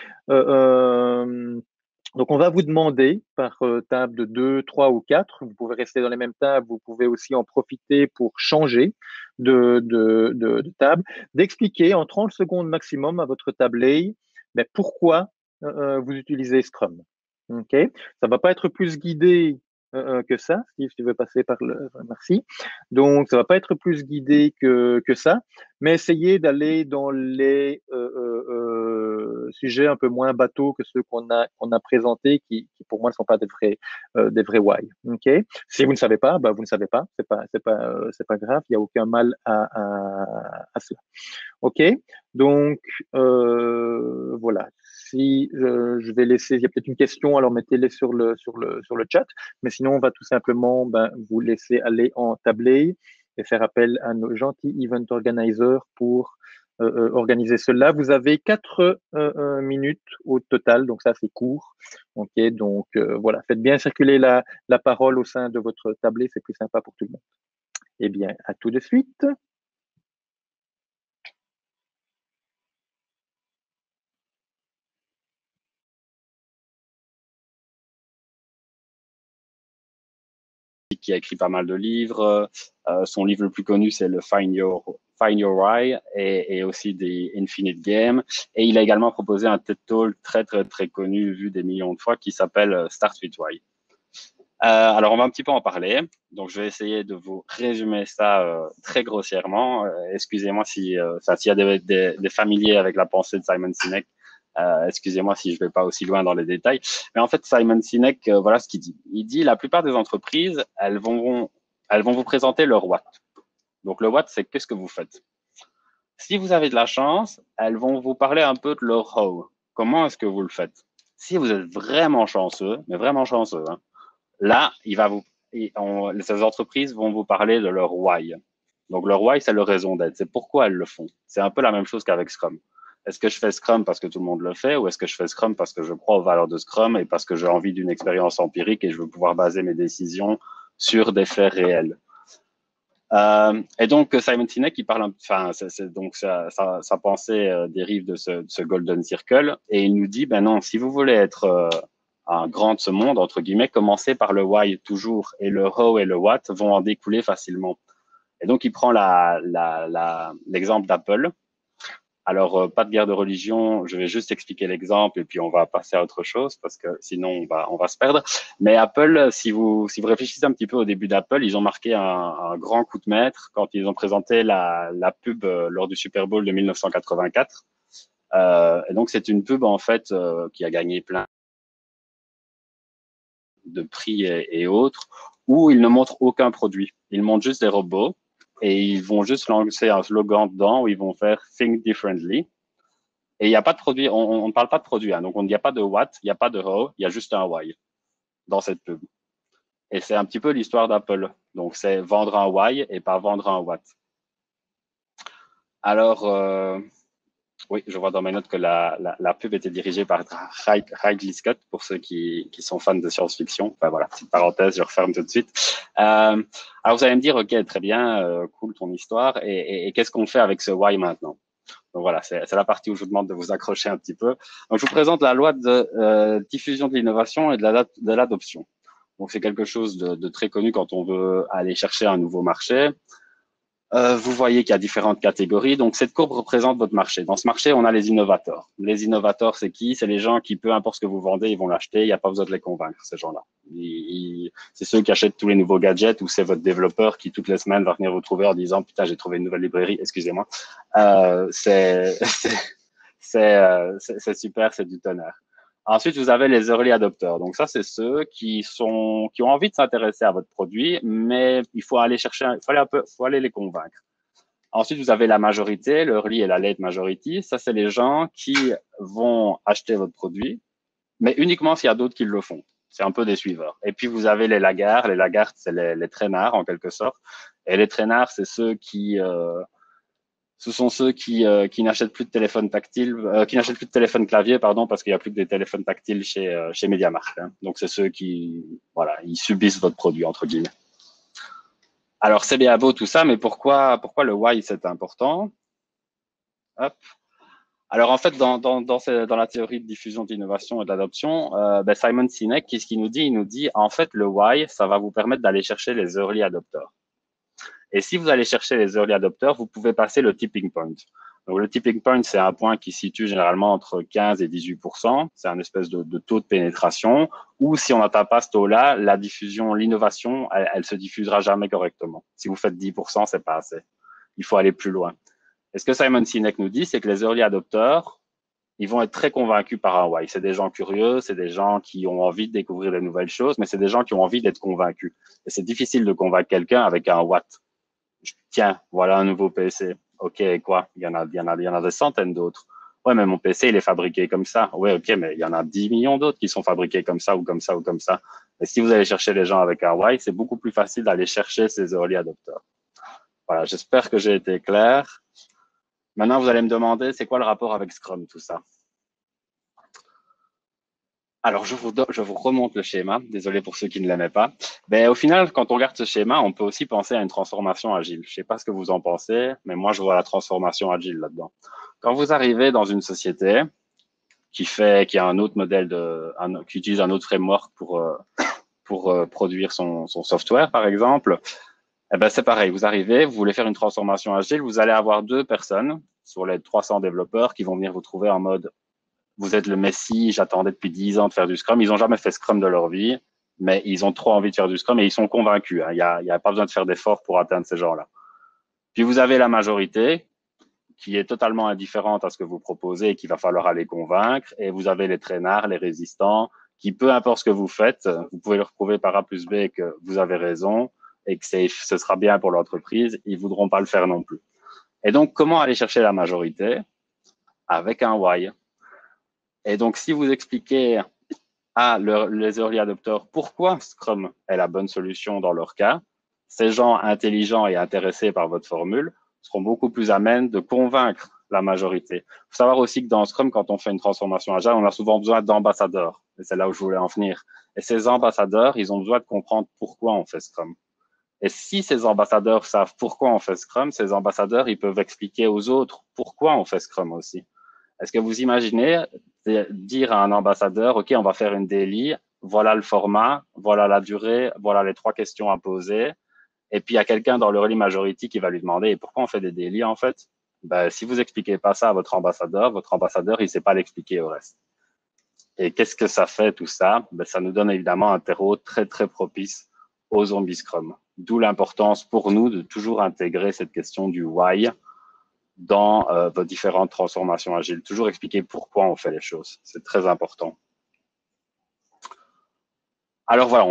Donc, on va vous demander par table de 2, 3 ou 4, vous pouvez rester dans les mêmes tables, vous pouvez aussi en profiter pour changer de table, d'expliquer en 30 secondes maximum à votre tablé mais pourquoi vous utilisez Scrum. Okay. Ça ne va pas être plus guidé que ça. Steve, tu veux passer par le... Merci. Donc, ça ne va pas être plus guidé que ça, mais essayez d'aller dans les sujets un peu moins bateaux que ceux qu'on a présentés, qui pour moi ne sont pas des vrais why. Okay. Si vous ne savez pas, vous ne savez pas. C'est pas grave. Il n'y a aucun mal à cela. Ok. Donc voilà. Si je vais laisser, il y a peut-être une question, alors mettez-les sur le chat. Mais sinon, on va tout simplement vous laisser aller en tablé et faire appel à nos gentils event organizers pour organiser cela. Vous avez 4 minutes au total, donc ça c'est court. Ok, donc voilà, faites bien circuler la parole au sein de votre tablé, c'est plus sympa pour tout le monde. Eh bien, à tout de suite. Qui a écrit pas mal de livres. Son livre le plus connu, c'est le Find Your Why et aussi des Infinite Game. Et il a également proposé un TED Talk très, très, très connu, vu des millions de fois, qui s'appelle Start with Why. Alors, on va un petit peu en parler. Donc, je vais essayer de vous résumer ça très grossièrement. Excusez-moi s'il y a des familiers avec la pensée de Simon Sinek. Excusez-moi si je vais pas aussi loin dans les détails. Mais en fait, Simon Sinek, voilà ce qu'il dit. Il dit la plupart des entreprises, elles vont vous présenter leur what. Donc, le what, c'est qu'est-ce que vous faites. Si vous avez de la chance, elles vont vous parler un peu de leur how. Comment est-ce que vous le faites. Si vous êtes vraiment chanceux, mais vraiment chanceux, hein, là, ces entreprises vont vous parler de leur why. Donc, leur why, c'est leur raison d'être. C'est pourquoi elles le font. C'est un peu la même chose qu'avec Scrum. Est-ce que je fais Scrum parce que tout le monde le fait ou est-ce que je fais Scrum parce que je crois aux valeurs de Scrum et parce que j'ai envie d'une expérience empirique et je veux pouvoir baser mes décisions sur des faits réels. Et donc, Simon Sinek, il parle, donc sa pensée dérive de ce Golden Circle et il nous dit, ben non, si vous voulez être un grand de ce monde, entre guillemets, commencez par le why toujours et le how et le what vont en découler facilement. Et donc, il prend l'exemple d'Apple. Alors, pas de guerre de religion, je vais juste expliquer l'exemple et puis on va passer à autre chose parce que sinon on va se perdre. Mais Apple, si vous réfléchissez un petit peu au début d'Apple, ils ont marqué un grand coup de maître quand ils ont présenté la pub lors du Super Bowl de 1984. Et donc, c'est une pub en fait qui a gagné plein de prix et autres, où ils ne montrent aucun produit. Ils montrent juste des robots. Et ils vont juste lancer un slogan dedans où ils vont faire Think Differently. Et il n'y a pas de produit, on ne parle pas de produit, hein, donc il n'y a pas de what, il n'y a pas de how, il y a juste un why dans cette pub. Et c'est un petit peu l'histoire d'Apple. Donc c'est vendre un why et pas vendre un what. Alors, Oui, je vois dans mes notes que la pub était dirigée par Ridley Scott, pour ceux qui sont fans de science-fiction. Enfin voilà, petite parenthèse, je referme tout de suite. Alors vous allez me dire, ok, très bien, cool ton histoire, et qu'est-ce qu'on fait avec ce why maintenant? Donc voilà, c'est la partie où je vous demande de vous accrocher un petit peu. Donc je vous présente la loi de diffusion de l'innovation et de l'adoption. Donc c'est quelque chose de très connu quand on veut aller chercher un nouveau marché. Vous voyez qu'il y a différentes catégories. Donc, cette courbe représente votre marché. Dans ce marché, on a les innovateurs. Les innovateurs, c'est qui? C'est les gens qui, peu importe ce que vous vendez, ils vont l'acheter. Il n'y a pas besoin de les convaincre, ces gens-là. C'est ceux qui achètent tous les nouveaux gadgets ou c'est votre développeur qui, toutes les semaines, va venir vous trouver en disant « Putain, j'ai trouvé une nouvelle librairie, excusez-moi. » C'est super, c'est du tonnerre. Ensuite, vous avez les early adopters. Donc ça, c'est ceux qui ont envie de s'intéresser à votre produit, mais il faut aller chercher, faut aller les convaincre. Ensuite, vous avez la majorité, le early et la late majority. Ça, c'est les gens qui vont acheter votre produit, mais uniquement s'il y a d'autres qui le font. C'est un peu des suiveurs. Et puis, vous avez les lagards. Les lagards, c'est les traînards, en quelque sorte. Et les traînards, c'est ceux ce sont ceux qui n'achètent plus de téléphone tactile, qui n'achètent plus de téléphone clavier, pardon, parce qu'il n'y a plus que des téléphones tactiles chez MediaMarkt. Hein. Donc, c'est ceux qui, voilà, ils subissent votre produit, entre guillemets. Alors, c'est bien beau tout ça, mais pourquoi le why, c'est important? Hop. Alors, en fait, dans la théorie de diffusion d'innovation et d'adoption, Simon Sinek, qu'est-ce qu'il nous dit? Il nous dit, en fait, le why, ça va vous permettre d'aller chercher les early adopters. Et si vous allez chercher les early adopters, vous pouvez passer le tipping point. Donc, le tipping point, c'est un point qui se situe généralement entre 15 et 18%. C'est un espèce de taux de pénétration. Ou si on n'atteint pas ce taux-là, la diffusion, l'innovation, elle se diffusera jamais correctement. Si vous faites 10%, c'est pas assez. Il faut aller plus loin. Et ce que Simon Sinek nous dit, c'est que les early adopters, ils vont être très convaincus par un why. C'est des gens curieux, c'est des gens qui ont envie de découvrir de nouvelles choses, mais c'est des gens qui ont envie d'être convaincus. Et c'est difficile de convaincre quelqu'un avec un what. Tiens, voilà un nouveau PC. Ok, quoi? Il y en a des centaines d'autres. Ouais, mais mon PC, il est fabriqué comme ça. Ouais, ok, mais il y en a 10 millions d'autres qui sont fabriqués comme ça ou comme ça ou comme ça. Et si vous allez chercher les gens avec un why, c'est beaucoup plus facile d'aller chercher ces early adopters. Voilà, j'espère que j'ai été clair. Maintenant, vous allez me demander, c'est quoi le rapport avec Scrum, tout ça? Alors, je vous remonte le schéma. Désolé pour ceux qui ne l'aimaient pas. Au final, quand on regarde ce schéma, on peut aussi penser à une transformation agile. Je ne sais pas ce que vous en pensez, mais moi, je vois la transformation agile là-dedans. Quand vous arrivez dans une société qui a un autre modèle qui utilise un autre framework pour produire son software, par exemple, c'est pareil. Vous arrivez, vous voulez faire une transformation agile, vous allez avoir 2 personnes sur les 300 développeurs qui vont venir vous trouver en mode vous êtes le Messie, j'attendais depuis 10 ans de faire du Scrum. Ils n'ont jamais fait Scrum de leur vie, mais ils ont trop envie de faire du Scrum et ils sont convaincus. Hein. Il y a pas besoin de faire d'efforts pour atteindre ces gens-là. Puis vous avez la majorité qui est totalement indifférente à ce que vous proposez et qu'il va falloir aller convaincre. Et vous avez les traînards, les résistants, qui, peu importe ce que vous faites, vous pouvez leur prouver par A plus B que vous avez raison et que ce sera bien pour l'entreprise. Ils voudront pas le faire non plus. Et donc, comment aller chercher la majorité? Avec un why. Et donc, si vous expliquez à les early adopters pourquoi Scrum est la bonne solution dans leur cas, ces gens intelligents et intéressés par votre formule seront beaucoup plus amènes de convaincre la majorité. Il faut savoir aussi que dans Scrum, quand on fait une transformation agile, on a souvent besoin d'ambassadeurs. Et c'est là où je voulais en venir. Et ces ambassadeurs, ils ont besoin de comprendre pourquoi on fait Scrum. Et si ces ambassadeurs savent pourquoi on fait Scrum, ces ambassadeurs, ils peuvent expliquer aux autres pourquoi on fait Scrum aussi. Est-ce que vous imaginez dire à un ambassadeur, OK, on va faire une daily, voilà le format, voilà la durée, voilà les 3 questions à poser. Et puis, il y a quelqu'un dans le early majority qui va lui demander, pourquoi on fait des daily en fait? Si vous expliquez pas ça à votre ambassadeur, il sait pas l'expliquer au reste. Et qu'est-ce que ça fait tout ça? Ça nous donne évidemment un terreau très, très propice au zombie Scrum. D'où l'importance pour nous de toujours intégrer cette question du why dans vos différentes transformations agiles. Toujours expliquer pourquoi on fait les choses. C'est très important. Alors voilà,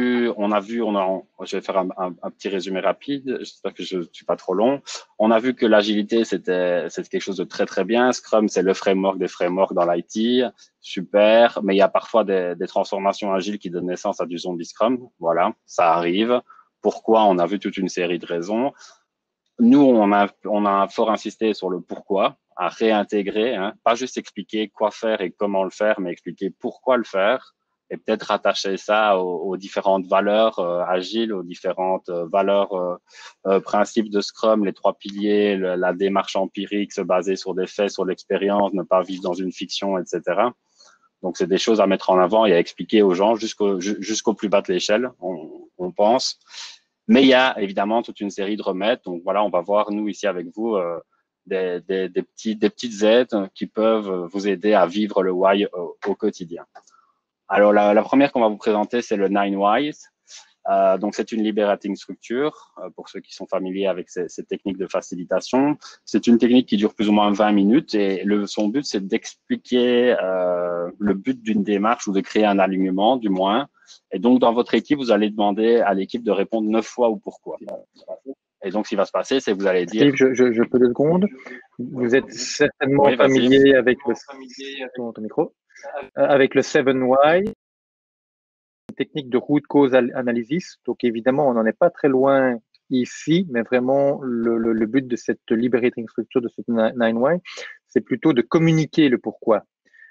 je vais faire un petit résumé rapide. J'espère que je ne suis pas trop long. On a vu que l'agilité, c'est quelque chose de très, très bien. Scrum, c'est le framework des frameworks dans l'IT. Super. Mais il y a parfois des transformations agiles qui donnent naissance à du zombie Scrum. Voilà, ça arrive. Pourquoi? On a vu toute une série de raisons. Nous, on a fort insisté sur le pourquoi à réintégrer, hein, pas juste expliquer quoi faire et comment le faire, mais expliquer pourquoi le faire et peut-être rattacher ça aux différentes valeurs agiles, aux différentes valeurs principes de Scrum, les 3 piliers, la démarche empirique, se baser sur des faits, sur l'expérience, ne pas vivre dans une fiction, etc. Donc, c'est des choses à mettre en avant et à expliquer aux gens jusqu'au plus bas de l'échelle, on pense. Mais il y a évidemment toute une série de remèdes. Donc, voilà, on va voir, nous, ici avec vous, des petites aides qui peuvent vous aider à vivre le why au quotidien. Alors, la première qu'on va vous présenter, c'est le 9 Whys. Donc, c'est une liberating structure pour ceux qui sont familiers avec ces techniques de facilitation. C'est une technique qui dure plus ou moins 20 minutes et son but, c'est d'expliquer le but d'une démarche ou de créer un alignement, du moins. Et donc, dans votre équipe, vous allez demander à l'équipe de répondre 9 fois ou pourquoi. Et donc, ce qui va se passer, c'est que vous allez dire… Steve, je peux 2 secondes. Vous êtes certainement familier avec ton micro, avec le 7 Why, une technique de root cause analysis. Donc, évidemment, on n'en est pas très loin ici, mais vraiment, le but de cette liberating structure, de cette 9 Why, c'est plutôt de communiquer le pourquoi.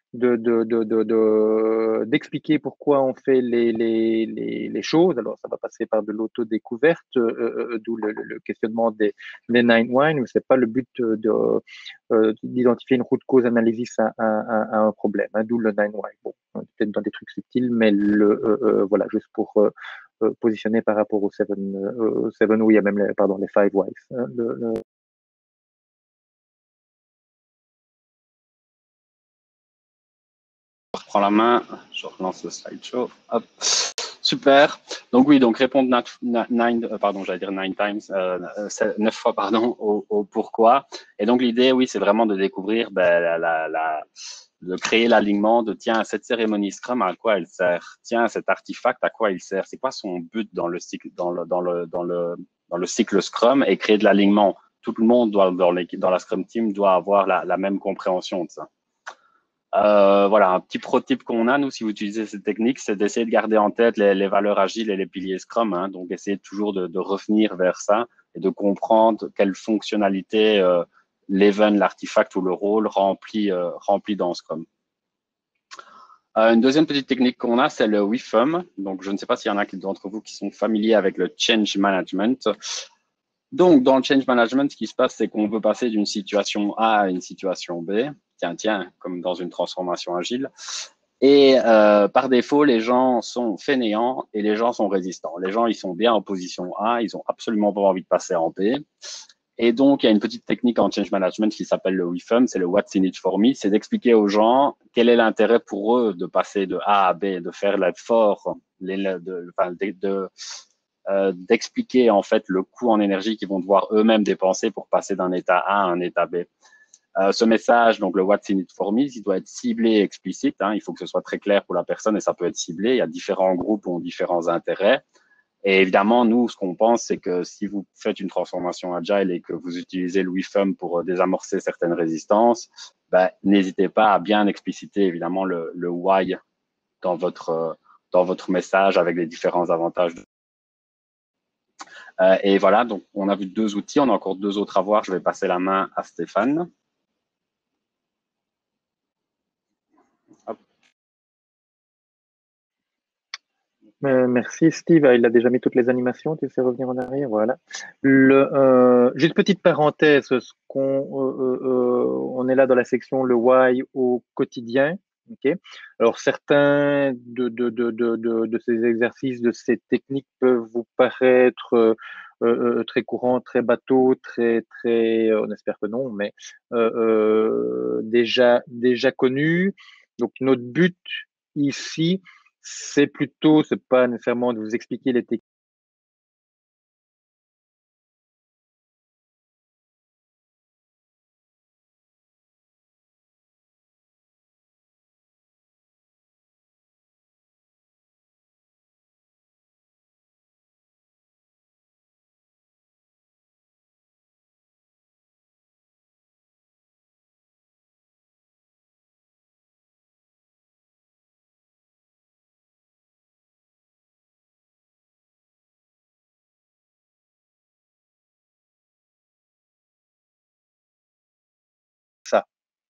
D'expliquer pourquoi on fait les choses. Alors, ça va passer par de l'autodécouverte, d'où le questionnement des 9 why, mais c'est pas le but d'identifier une route cause analysis à un problème, hein, d'où le 9 why. Bon, peut-être dans des trucs subtils, mais voilà, juste pour positionner par rapport au 7 où il y a même les 5 whys. Hein, Je reprends la main, je relance le slideshow. Hop. Super. Donc oui, donc répondre 9 fois au pourquoi. Et donc l'idée, oui, c'est vraiment de découvrir de créer l'alignement de tiens, cette cérémonie Scrum, à quoi elle sert? Tiens, cet artefact, à quoi il sert? C'est quoi son but dans le cycle, dans le cycle Scrum, et créer de l'alignement. Tout le monde doit, dans la Scrum Team, doit avoir la même compréhension de ça. Voilà, un petit pro tip qu'on a, nous, si vous utilisez cette technique, c'est d'essayer de garder en tête les valeurs agiles et les piliers Scrum. Hein, donc, essayer toujours de revenir vers ça et de comprendre quelle fonctionnalité l'event, l'artefact ou le rôle remplit dans Scrum. Une deuxième petite technique qu'on a, c'est le WIFM. Donc, je ne sais pas s'il y en a d'entre vous qui sont familiers avec le change management. Donc, dans le change management, ce qui se passe, c'est qu'on veut passer d'une situation A à une situation B. Tiens, comme dans une transformation agile. Et par défaut, les gens sont fainéants et les gens sont résistants. Les gens, ils sont bien en position A, ils ont absolument pas envie de passer en B. Et donc, il y a une petite technique en change management qui s'appelle le WIFM, c'est le What's in it for me, c'est d'expliquer aux gens quel est l'intérêt pour eux de passer de A à B, de faire l'effort, d'expliquer en fait le coût en énergie qu'ils vont devoir eux-mêmes dépenser pour passer d'un état A à un état B. Ce message, donc le What's in it for me, il doit être ciblé et explicite. Hein, il faut que ce soit très clair pour la personne et ça peut être ciblé. Il y a différents groupes qui ont différents intérêts. Et évidemment, nous, ce qu'on pense, c'est que si vous faites une transformation agile et que vous utilisez le WIFM pour désamorcer certaines résistances, n'hésitez pas à bien expliciter évidemment le why dans votre message avec les différents avantages. Et voilà, donc on a vu 2 outils, on a encore 2 autres à voir. Je vais passer la main à Stéphane. Hop. Merci Steve, il a déjà mis toutes les animations, tu sais revenir en arrière, voilà. Juste petite parenthèse, on est là dans la section le why au quotidien. Okay. Alors certains de ces exercices, de ces techniques peuvent vous paraître très courants, très bateaux, très, on espère que non, mais déjà connus. Donc notre but ici, c'est pas nécessairement de vous expliquer les techniques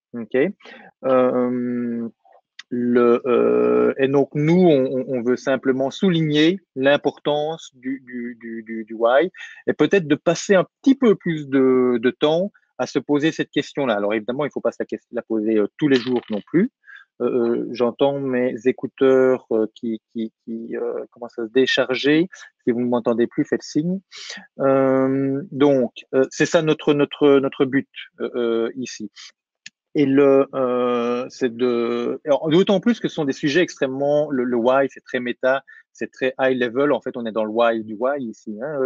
Ok. Et donc, nous, on veut simplement souligner l'importance du why et peut-être de passer un petit peu plus de temps à se poser cette question-là. Alors, évidemment, il ne faut pas se la poser tous les jours non plus. J'entends mes écouteurs qui commencent à se décharger. Si vous ne m'entendez plus, faites signe. Donc, c'est ça notre but ici. Et c'est d'autant plus que ce sont des sujets extrêmement, le why, c'est très méta, c'est très high level. En fait, on est dans le why du why ici. Hein,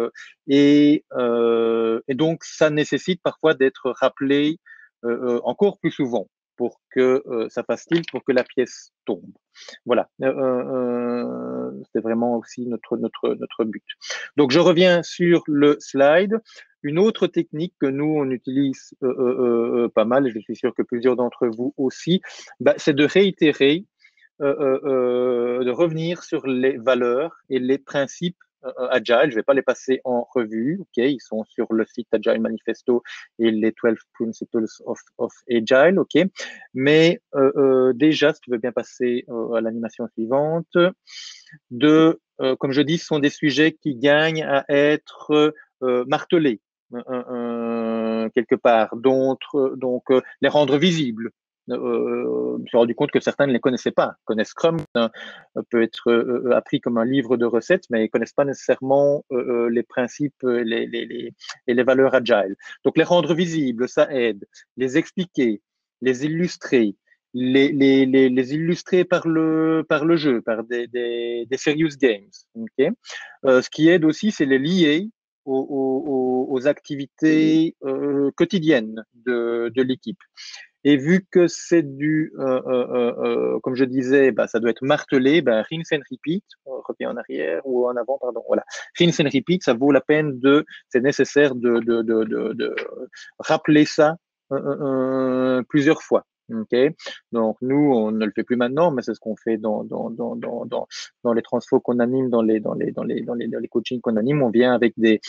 et donc, ça nécessite parfois d'être rappelé encore plus souvent pour que ça fasse tilt, pour que la pièce tombe. Voilà. C'est vraiment aussi notre but. Donc, je reviens sur le slide. Une autre technique que nous, on utilise pas mal, et je suis sûr que plusieurs d'entre vous aussi, c'est de réitérer, de revenir sur les valeurs et les principes Agile. Je ne vais pas les passer en revue, ok, ils sont sur le site Agile Manifesto et les 12 Principles of Agile, ok. Mais déjà, si tu veux bien passer à l'animation suivante, comme je dis, ce sont des sujets qui gagnent à être martelés quelque part, donc les rendre visibles. Je me suis rendu compte que certains ne les connaissaient pas, connaissent Scrum, peut être appris comme un livre de recettes, mais ils connaissent pas nécessairement les principes et les valeurs agile. Donc les rendre visibles, ça aide, les expliquer, les illustrer, les illustrer par le jeu, par des serious games. Okay. Ce qui aide aussi, c'est les lier aux activités quotidiennes de l'équipe. Et vu que c'est comme je disais, ça doit être martelé, rinse and repeat, on revient en arrière ou en avant, pardon, voilà. Rinse and repeat, ça vaut la peine c'est nécessaire de rappeler ça plusieurs fois. Okay. Donc nous, on ne le fait plus maintenant, mais c'est ce qu'on fait dans les transfos qu'on anime, dans les coachings qu'on anime. On vient avec des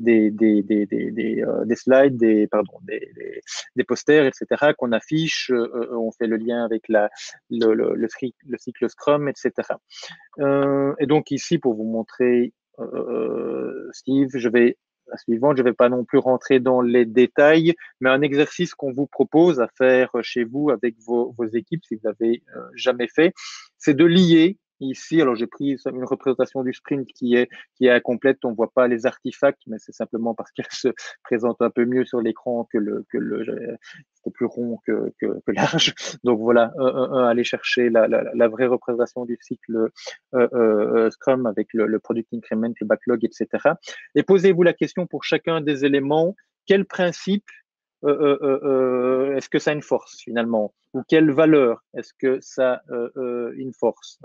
slides, des posters, etc. qu'on affiche. On fait le lien avec le cycle Scrum, etc. Et donc ici, pour vous montrer, Steve, la suivante, je ne vais pas non plus rentrer dans les détails, mais un exercice qu'on vous propose à faire chez vous avec vos équipes, si vous n'avez jamais fait, c'est de lier ici. Alors j'ai pris une représentation du sprint qui est incomplète, on ne voit pas les artefacts, mais c'est simplement parce qu'elle se présente un peu mieux sur l'écran c'était plus rond que large. Donc voilà, aller chercher la vraie représentation du cycle Scrum avec le product increment, le backlog, etc. Et posez-vous la question pour chacun des éléments, quel principe est-ce que ça enforce finalement, ou quelle valeur est-ce que ça enforce.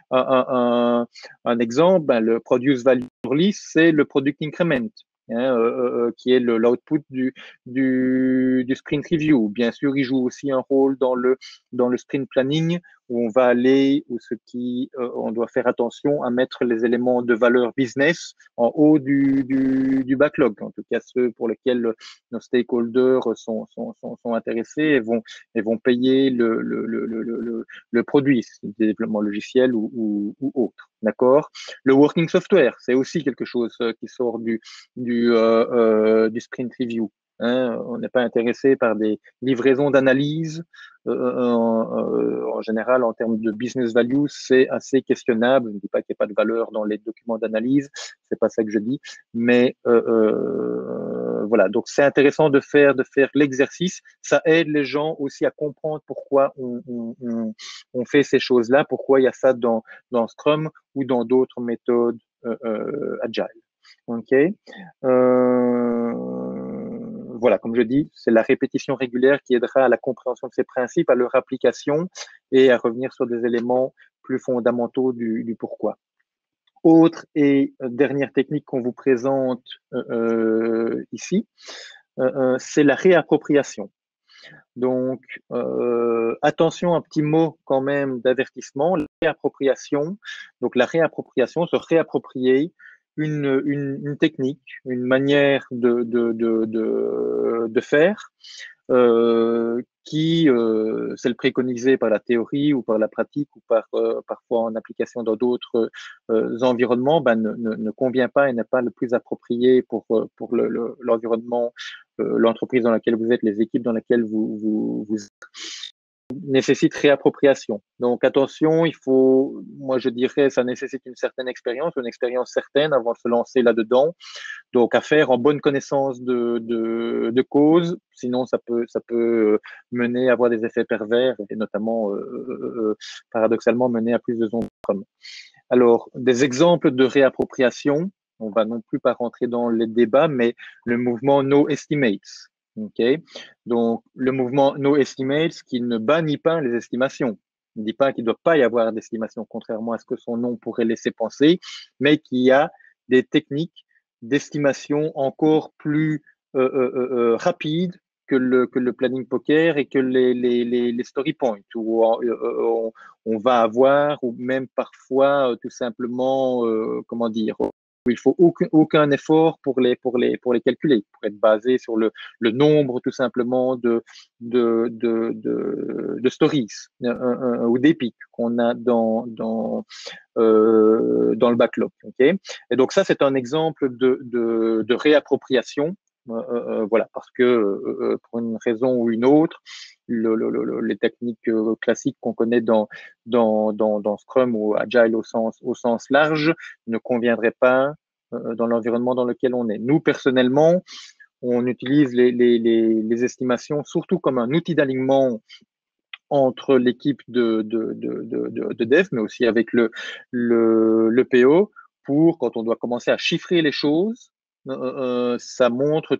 Un exemple, le produce value release, c'est le product increment. Qui est l'output du sprint review. Bien sûr, il joue aussi un rôle dans le sprint planning où on va aller, on doit faire attention à mettre les éléments de valeur business en haut du backlog, en tout cas ceux pour lesquels nos stakeholders sont intéressés et vont payer le produit, des développements logiciels ou autre. D'accord. Le working software, c'est aussi quelque chose qui sort du sprint review. Hein, on n'est pas intéressé par des livraisons d'analyse. En général, en termes de business value, c'est assez questionnable. Je ne dis pas qu'il n'y a pas de valeur dans les documents d'analyse, c'est pas ça que je dis, mais voilà. Donc c'est intéressant de faire l'exercice. Ça aide les gens aussi à comprendre pourquoi on fait ces choses-là, pourquoi il y a ça dans Scrum ou dans d'autres méthodes agile. Ok. Voilà, comme je dis, c'est la répétition régulière qui aidera à la compréhension de ces principes, à leur application et à revenir sur des éléments plus fondamentaux du pourquoi. Autre et dernière technique qu'on vous présente ici, c'est la réappropriation. Donc, attention, un petit mot quand même d'avertissement, la réappropriation. Donc, la réappropriation, se réapproprier une technique, une manière de faire, celle préconisée par la théorie ou par la pratique ou parfois en application dans d'autres environnements, ne convient pas et n'est pas le plus approprié pour l'environnement, l'entreprise dans laquelle vous êtes, les équipes dans lesquelles vous nécessite réappropriation. Donc attention, moi je dirais, ça nécessite une certaine expérience, une expérience certaine avant de se lancer là-dedans. Donc à faire en bonne connaissance de cause, sinon ça peut mener à avoir des effets pervers et notamment paradoxalement mener à plus de zones. Alors des exemples de réappropriation, on va non plus pas rentrer dans les débats, mais le mouvement No Estimates. Okay. Donc, le mouvement No Estimates qui ne bannit pas les estimations, ne dit pas qu'il ne doit pas y avoir d'estimation, contrairement à ce que son nom pourrait laisser penser, mais qui a des techniques d'estimation encore plus rapides que le planning poker et que les story points, où on va avoir, ou même parfois tout simplement, comment dire, où il faut aucun effort pour les calculer, pour être basé sur le nombre tout simplement de stories ou d'épiques qu'on a dans le backlog. Okay, et donc ça, c'est un exemple de réappropriation. Voilà, parce que pour une raison ou une autre, les techniques classiques qu'on connaît dans Scrum ou Agile au sens large ne conviendraient pas dans l'environnement dans lequel on est. Nous, personnellement, on utilise les estimations surtout comme un outil d'alignement entre l'équipe de dev, mais aussi avec le PO, pour quand on doit commencer à chiffrer les choses, ça montre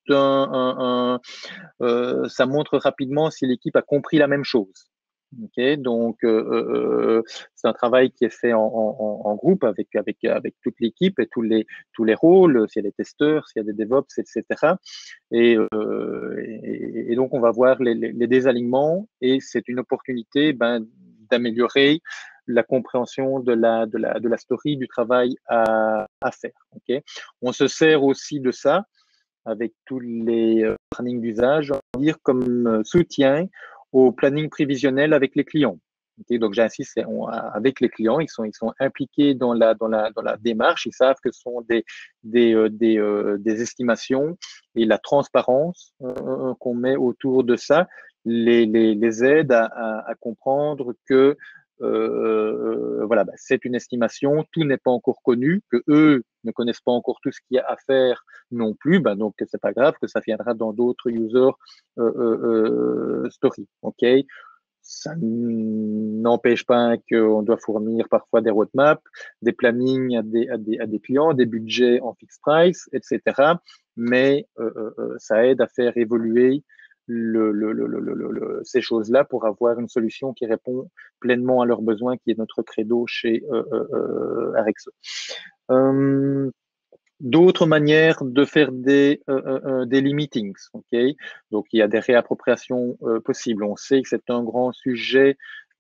ça montre rapidement si l'équipe a compris la même chose. Okay, donc c'est un travail qui est fait en groupe avec toute l'équipe et tous les rôles, s'il y a des testeurs, s'il y a des DevOps, etc. Et donc on va voir les désalignements et c'est une opportunité d'améliorer la compréhension de la story, du travail à faire. Okay, on se sert aussi de ça avec tous les plannings d'usage, on va dire comme soutien au planning prévisionnel avec les clients. Okay, donc j'insiste, avec les clients, ils sont impliqués dans la démarche, ils savent que ce sont des estimations et la transparence qu'on met autour de ça les aide à comprendre que voilà, c'est une estimation, tout n'est pas encore connu, que eux ne connaissent pas encore tout ce qu'il y a à faire non plus, donc c'est pas grave, que ça viendra dans d'autres user stories. Ok, ça n'empêche pas qu'on doit fournir parfois des roadmaps, des plannings à des clients, des budgets en fixed price, etc. Mais ça aide à faire évoluer ces choses-là pour avoir une solution qui répond pleinement à leurs besoins, qui est notre credo chez Arexo. D'autres manières de faire des limitings, ok. Donc il y a des réappropriations possibles. On sait que c'est un grand sujet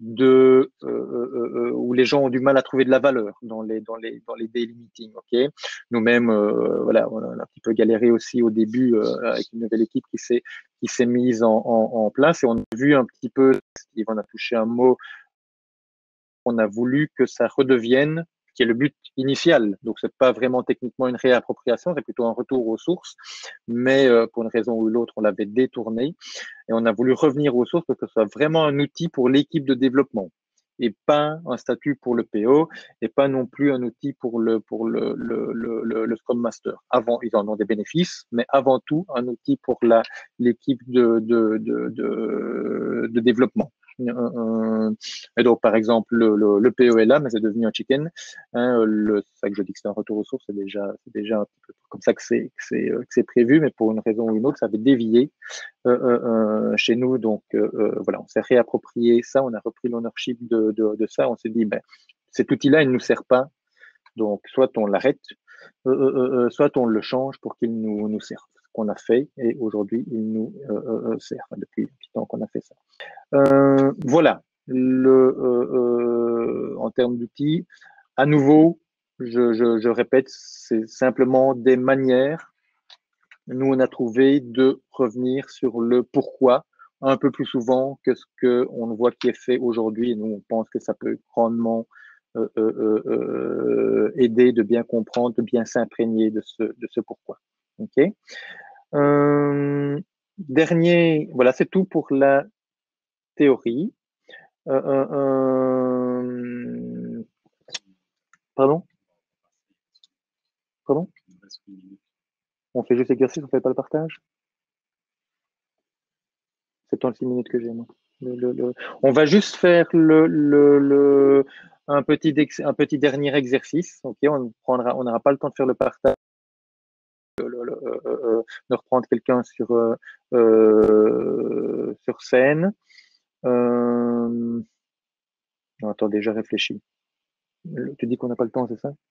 où les gens ont du mal à trouver de la valeur dans les daily meetings, ok. Nous-mêmes, voilà, on a un petit peu galéré aussi au début avec une nouvelle équipe qui s'est mise en place et on a vu un petit peu, on a touché un mot, on a voulu que ça redevienne, qui est le but initial. Donc, c'est pas vraiment techniquement une réappropriation, c'est plutôt un retour aux sources. Mais pour une raison ou l'autre, on l'avait détourné et on a voulu revenir aux sources pour que ce soit vraiment un outil pour l'équipe de développement et pas un statut pour le PO et pas non plus un outil pour le Scrum Master. Avant, ils en ont des bénéfices, mais avant tout, un outil pour l'équipe de développement. Et donc, par exemple, le PO est là, mais c'est devenu un chicken. Hein, c'est ça que je dis que c'est un retour aux sources, c'est déjà un petit peu comme ça que c'est prévu, mais pour une raison ou une autre, ça avait dévié chez nous. Donc, voilà, on s'est réapproprié ça, on a repris l'ownership de ça, on s'est dit, cet outil-là, il ne nous sert pas. Donc, soit on l'arrête, soit on le change pour qu'il nous serve. Ce qu'on a fait, et aujourd'hui, il nous sert depuis un petit temps qu'on a fait ça. Voilà, en termes d'outils, à nouveau, je répète, c'est simplement des manières nous, on a trouvé de revenir sur le pourquoi un peu plus souvent que ce qu'on voit qui est fait aujourd'hui. Et nous, on pense que ça peut grandement aider de bien comprendre, de bien s'imprégner de ce pourquoi. Ok. Dernier, voilà, c'est tout pour la théorie. Pardon? Pardon? On fait juste l'exercice, on fait pas le partage? C'est dans les 6 minutes que j'ai, moi. On va juste faire un petit dernier exercice. Ok, on n'aura pas le temps de faire le partage, de reprendre quelqu'un sur scène. Non, attendez, je réfléchis. Tu dis qu'on n'a pas le temps, c'est ça?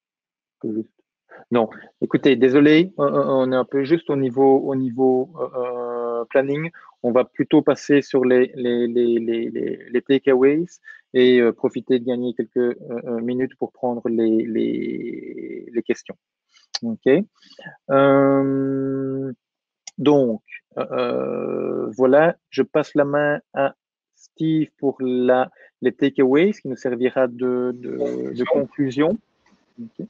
Non, écoutez, désolé, on est un peu juste au niveau planning. On va plutôt passer sur les takeaways et profiter de gagner quelques minutes pour prendre les questions. Ok. Donc, voilà, je passe la main à Steve pour les takeaways, qui nous servira de conclusion. Okay.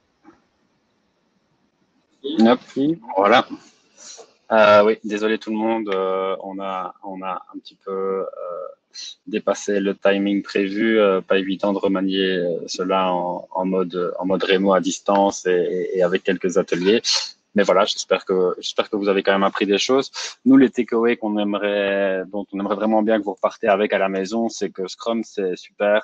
Yep. Voilà. Oui, désolé tout le monde, on a un petit peu dépassé le timing prévu, pas évident de remanier cela en mode rémo à distance et avec quelques ateliers. Mais voilà, j'espère que vous avez quand même appris des choses. Nous, les takeaways dont on aimerait vraiment bien que vous repartez avec à la maison, c'est que Scrum, c'est super,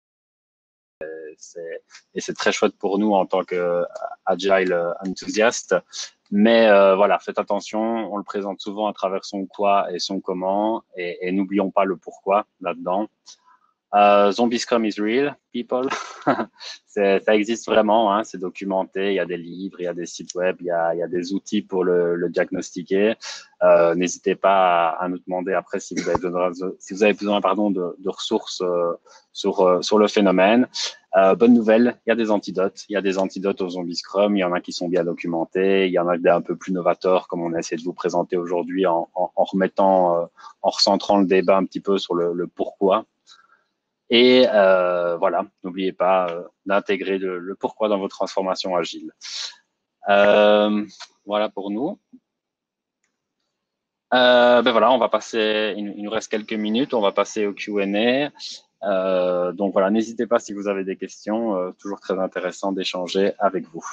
et c'est très chouette pour nous en tant que agile enthousiaste. Mais voilà, faites attention, on le présente souvent à travers son quoi et son comment, et n'oublions pas le pourquoi là-dedans. Zombie Scrum is real, people. Ça existe vraiment, hein, c'est documenté, il y a des livres, il y a des sites web, il y a des outils pour le diagnostiquer. N'hésitez pas à nous demander après si vous avez besoin, de ressources sur le phénomène. Bonne nouvelle, il y a des antidotes. Il y a des antidotes au Zombie Scrum. Il y en a qui sont bien documentés. Il y en a des un peu plus novateurs, comme on a essayé de vous présenter aujourd'hui en recentrant le débat un petit peu sur le pourquoi. Et voilà, n'oubliez pas d'intégrer le pourquoi dans vos transformations agiles. Voilà pour nous. Ben voilà, on va passer, il nous reste quelques minutes, on va passer au Q&A. Donc voilà, n'hésitez pas si vous avez des questions, toujours très intéressant d'échanger avec vous.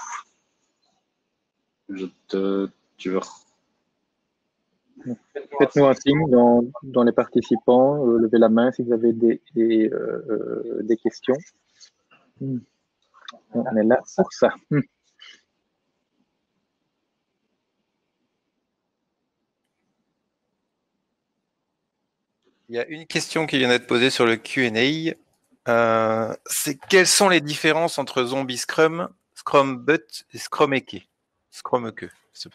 Tu veux... Faites-nous un signe dans les participants, levez la main si vous avez des questions. On est là pour ça. Il y a une question qui vient d'être posée sur le Q&A. C'est quelles sont les différences entre Zombie Scrum, Scrum But et Scrum Eke? Scrum Eke. Est-ce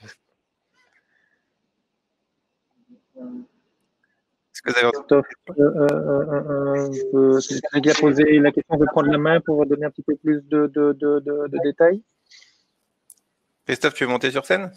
que vous avez... Celui qui a posé la question veut prendre la main pour donner un petit peu plus de détails. Christophe, tu veux monter sur scène?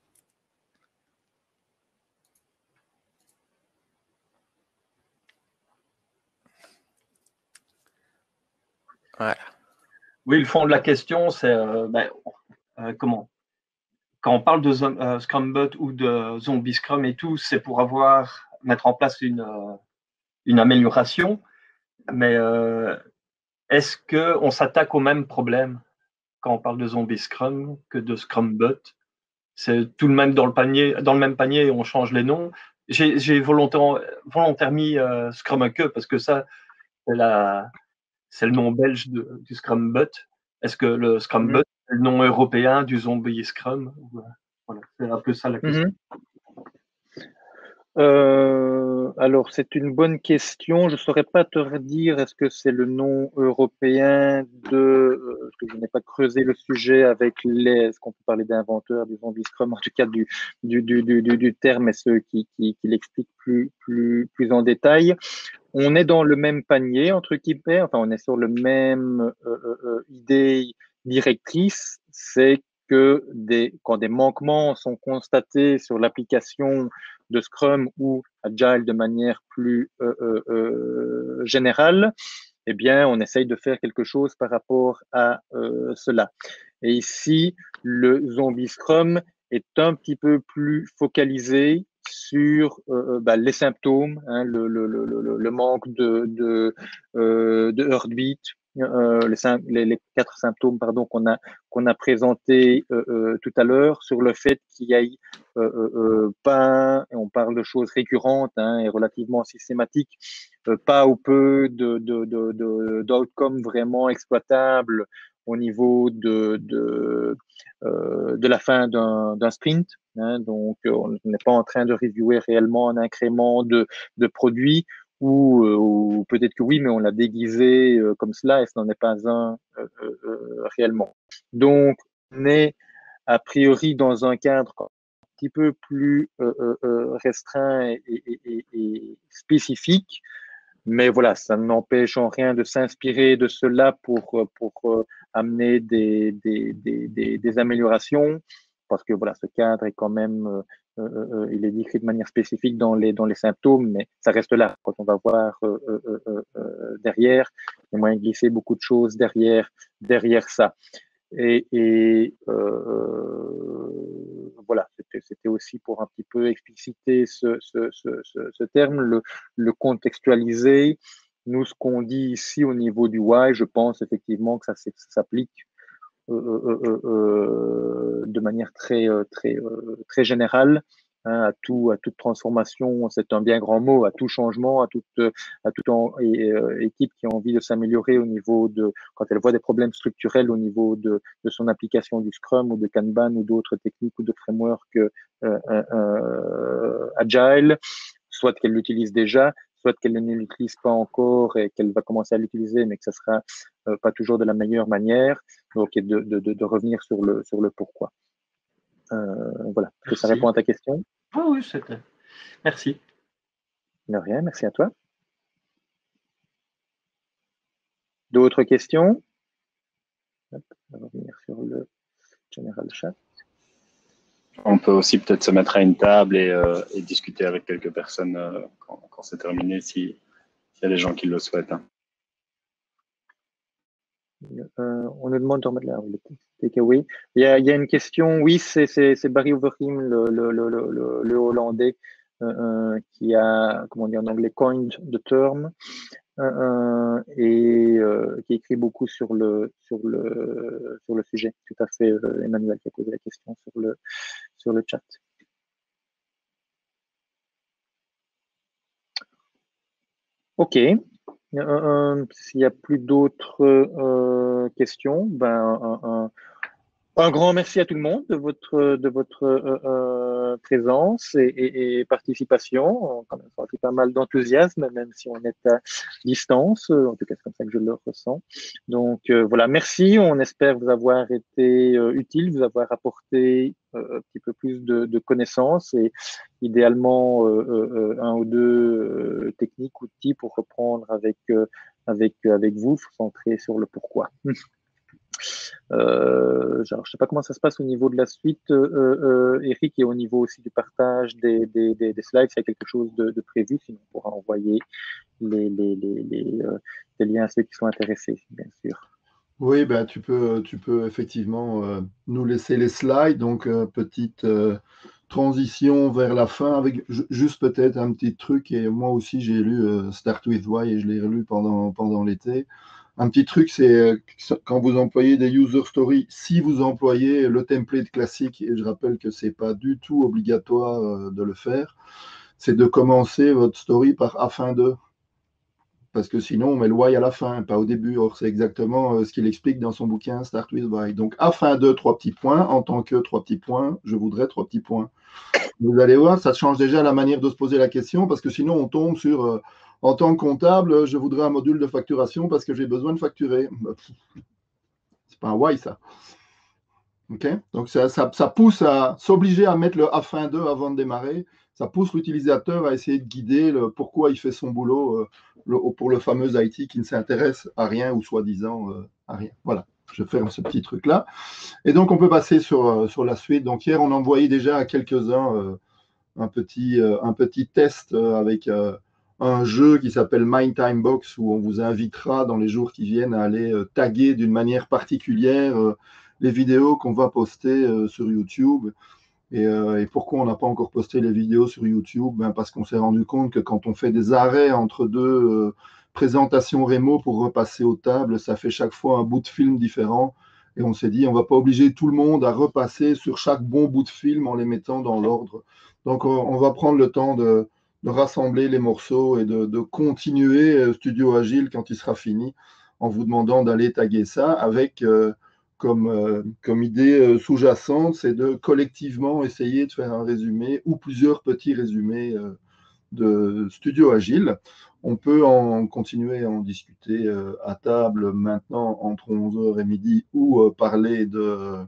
Voilà. Oui, le fond de la question, c'est comment? Quand on parle de Scrum But ou de Zombie Scrum et tout, c'est pour mettre en place une amélioration. Mais est-ce qu'on s'attaque au même problème quand on parle de Zombie Scrum que de Scrum But? C'est tout le même dans le même panier et on change les noms. J'ai volontairement mis Scrum Eke parce que ça, c'est le nom belge du Scrum But. Est-ce que le Scrum But est le nom européen du Zombie Scrum? Voilà, c'est un peu ça la question. Alors, c'est une bonne question. Je ne saurais pas te redire est-ce que c'est le nom européen parce que je n'ai pas creusé le sujet avec est-ce qu'on peut parler d'inventeur du Zombie Scrum, en tout cas du terme et ceux qui l'expliquent plus en détail. On est dans le même panier, entre guillemets, enfin, on est sur le même idée directrice, c'est que quand des manquements sont constatés sur l'application de Scrum ou Agile de manière plus générale, eh bien, on essaye de faire quelque chose par rapport à cela. Et ici, le Zombie Scrum est un petit peu plus focalisé sur les symptômes, hein, le manque de heartbeat, les 4 symptômes pardon qu'on a présentés tout à l'heure, sur le fait qu'il y ait pas, et on parle de choses récurrentes hein, et relativement systématiques, pas ou peu d'outcomes vraiment exploitables au niveau de la fin d'un sprint. Hein, donc, on n'est pas en train de reviewer réellement un incrément de produits ou peut-être que oui, mais on l'a déguisé comme cela et ce n'en est pas un réellement. Donc, on est a priori dans un cadre un petit peu plus restreint et spécifique. Mais voilà, ça n'empêche en rien de s'inspirer de cela pour amener des améliorations, parce que voilà, ce cadre est quand même, il est décrit de manière spécifique dans les symptômes, mais ça reste là. Quand on va voir derrière, il y a moyen de glisser beaucoup de choses derrière ça. Et voilà, c'était aussi pour un petit peu expliciter ce terme, le contextualiser. Nous, ce qu'on dit ici au niveau du why, je pense effectivement que ça s'applique de manière très générale. Hein, à toute transformation, c'est un bien grand mot, à tout changement, à toute équipe qui a envie de s'améliorer au niveau quand elle voit des problèmes structurels au niveau de son application du Scrum ou de Kanban ou d'autres techniques ou de frameworks Agile, soit qu'elle l'utilise déjà, soit qu'elle ne l'utilise pas encore et qu'elle va commencer à l'utiliser, mais que ça sera pas toujours de la meilleure manière. Donc, de revenir sur le pourquoi. Voilà. Est-ce que ça répond à ta question? Oui, c'était. Merci. De rien, merci à toi. D'autres questions? Hop, on va revenir sur le General Chat. On peut aussi peut-être se mettre à une table et discuter avec quelques personnes quand c'est terminé, s'il y a des gens qui le souhaitent. Hein. On nous demande de remettre le takeaway. Il y a une question, oui, c'est Barry Overeem, le Hollandais, qui a, comment dire en anglais, coined the term, et qui écrit beaucoup sur le sujet. Tout à fait, Emmanuel qui a posé la question sur le chat. Ok. S'il n'y a plus d'autres questions, un grand merci à tout le monde de votre présence et participation. On a senti pas mal d'enthousiasme, même si on est à distance. En tout cas, c'est comme ça que je le ressens. Donc voilà, merci. On espère vous avoir été utile, vous avoir apporté un petit peu plus de connaissances et idéalement un ou deux techniques, outils pour reprendre avec vous, centré sur le pourquoi. Je ne sais pas comment ça se passe au niveau de la suite, Eric, et au niveau aussi du partage des slides, s'il y a quelque chose de prévu, sinon on pourra envoyer les liens à ceux qui sont intéressés, bien sûr. Oui, ben, tu peux effectivement nous laisser les slides, donc petite transition vers la fin, avec juste peut-être un petit truc, et moi aussi j'ai lu Start with Why et je l'ai relu pendant l'été. Un petit truc, c'est quand vous employez des user stories, si vous employez le template classique, et je rappelle que ce n'est pas du tout obligatoire de le faire, c'est de commencer votre story par afin de. Parce que sinon, on met le why à la fin, pas au début. Or, c'est exactement ce qu'il explique dans son bouquin Start with Why. Donc, afin de 3 petits points, en tant que 3 petits points, je voudrais 3 petits points. Vous allez voir, ça change déjà la manière de se poser la question, parce que sinon, on tombe sur en tant que comptable, je voudrais un module de facturation parce que j'ai besoin de facturer. C'est pas un why, ça. Okay, donc, ça pousse à s'obliger à mettre le afin de avant de démarrer. Ça pousse l'utilisateur à essayer de guider pourquoi il fait son boulot pour le fameux IT qui ne s'intéresse à rien ou soi-disant à rien. Voilà. je ferme ce petit truc-là. Et donc, on peut passer sur la suite. Donc, hier, on a envoyé déjà à quelques-uns un petit test avec un jeu qui s'appelle Mind Time Box, où on vous invitera dans les jours qui viennent à aller taguer d'une manière particulière les vidéos qu'on va poster sur YouTube. Et pourquoi on n'a pas encore posté les vidéos sur YouTube? Parce qu'on s'est rendu compte que quand on fait des arrêts entre deux présentations Rémo pour repasser aux tables, ça fait chaque fois un bout de film différent. Et on s'est dit, on ne va pas obliger tout le monde à repasser sur chaque bon bout de film en les mettant dans l'ordre. Donc, on va prendre le temps de rassembler les morceaux et de continuer Studio Agile quand il sera fini, en vous demandant d'aller taguer ça avec comme idée sous-jacente, c'est de collectivement essayer de faire un résumé ou plusieurs petits résumés de Studio Agile. On peut continuer à en discuter à table maintenant entre 11h et midi ou parler de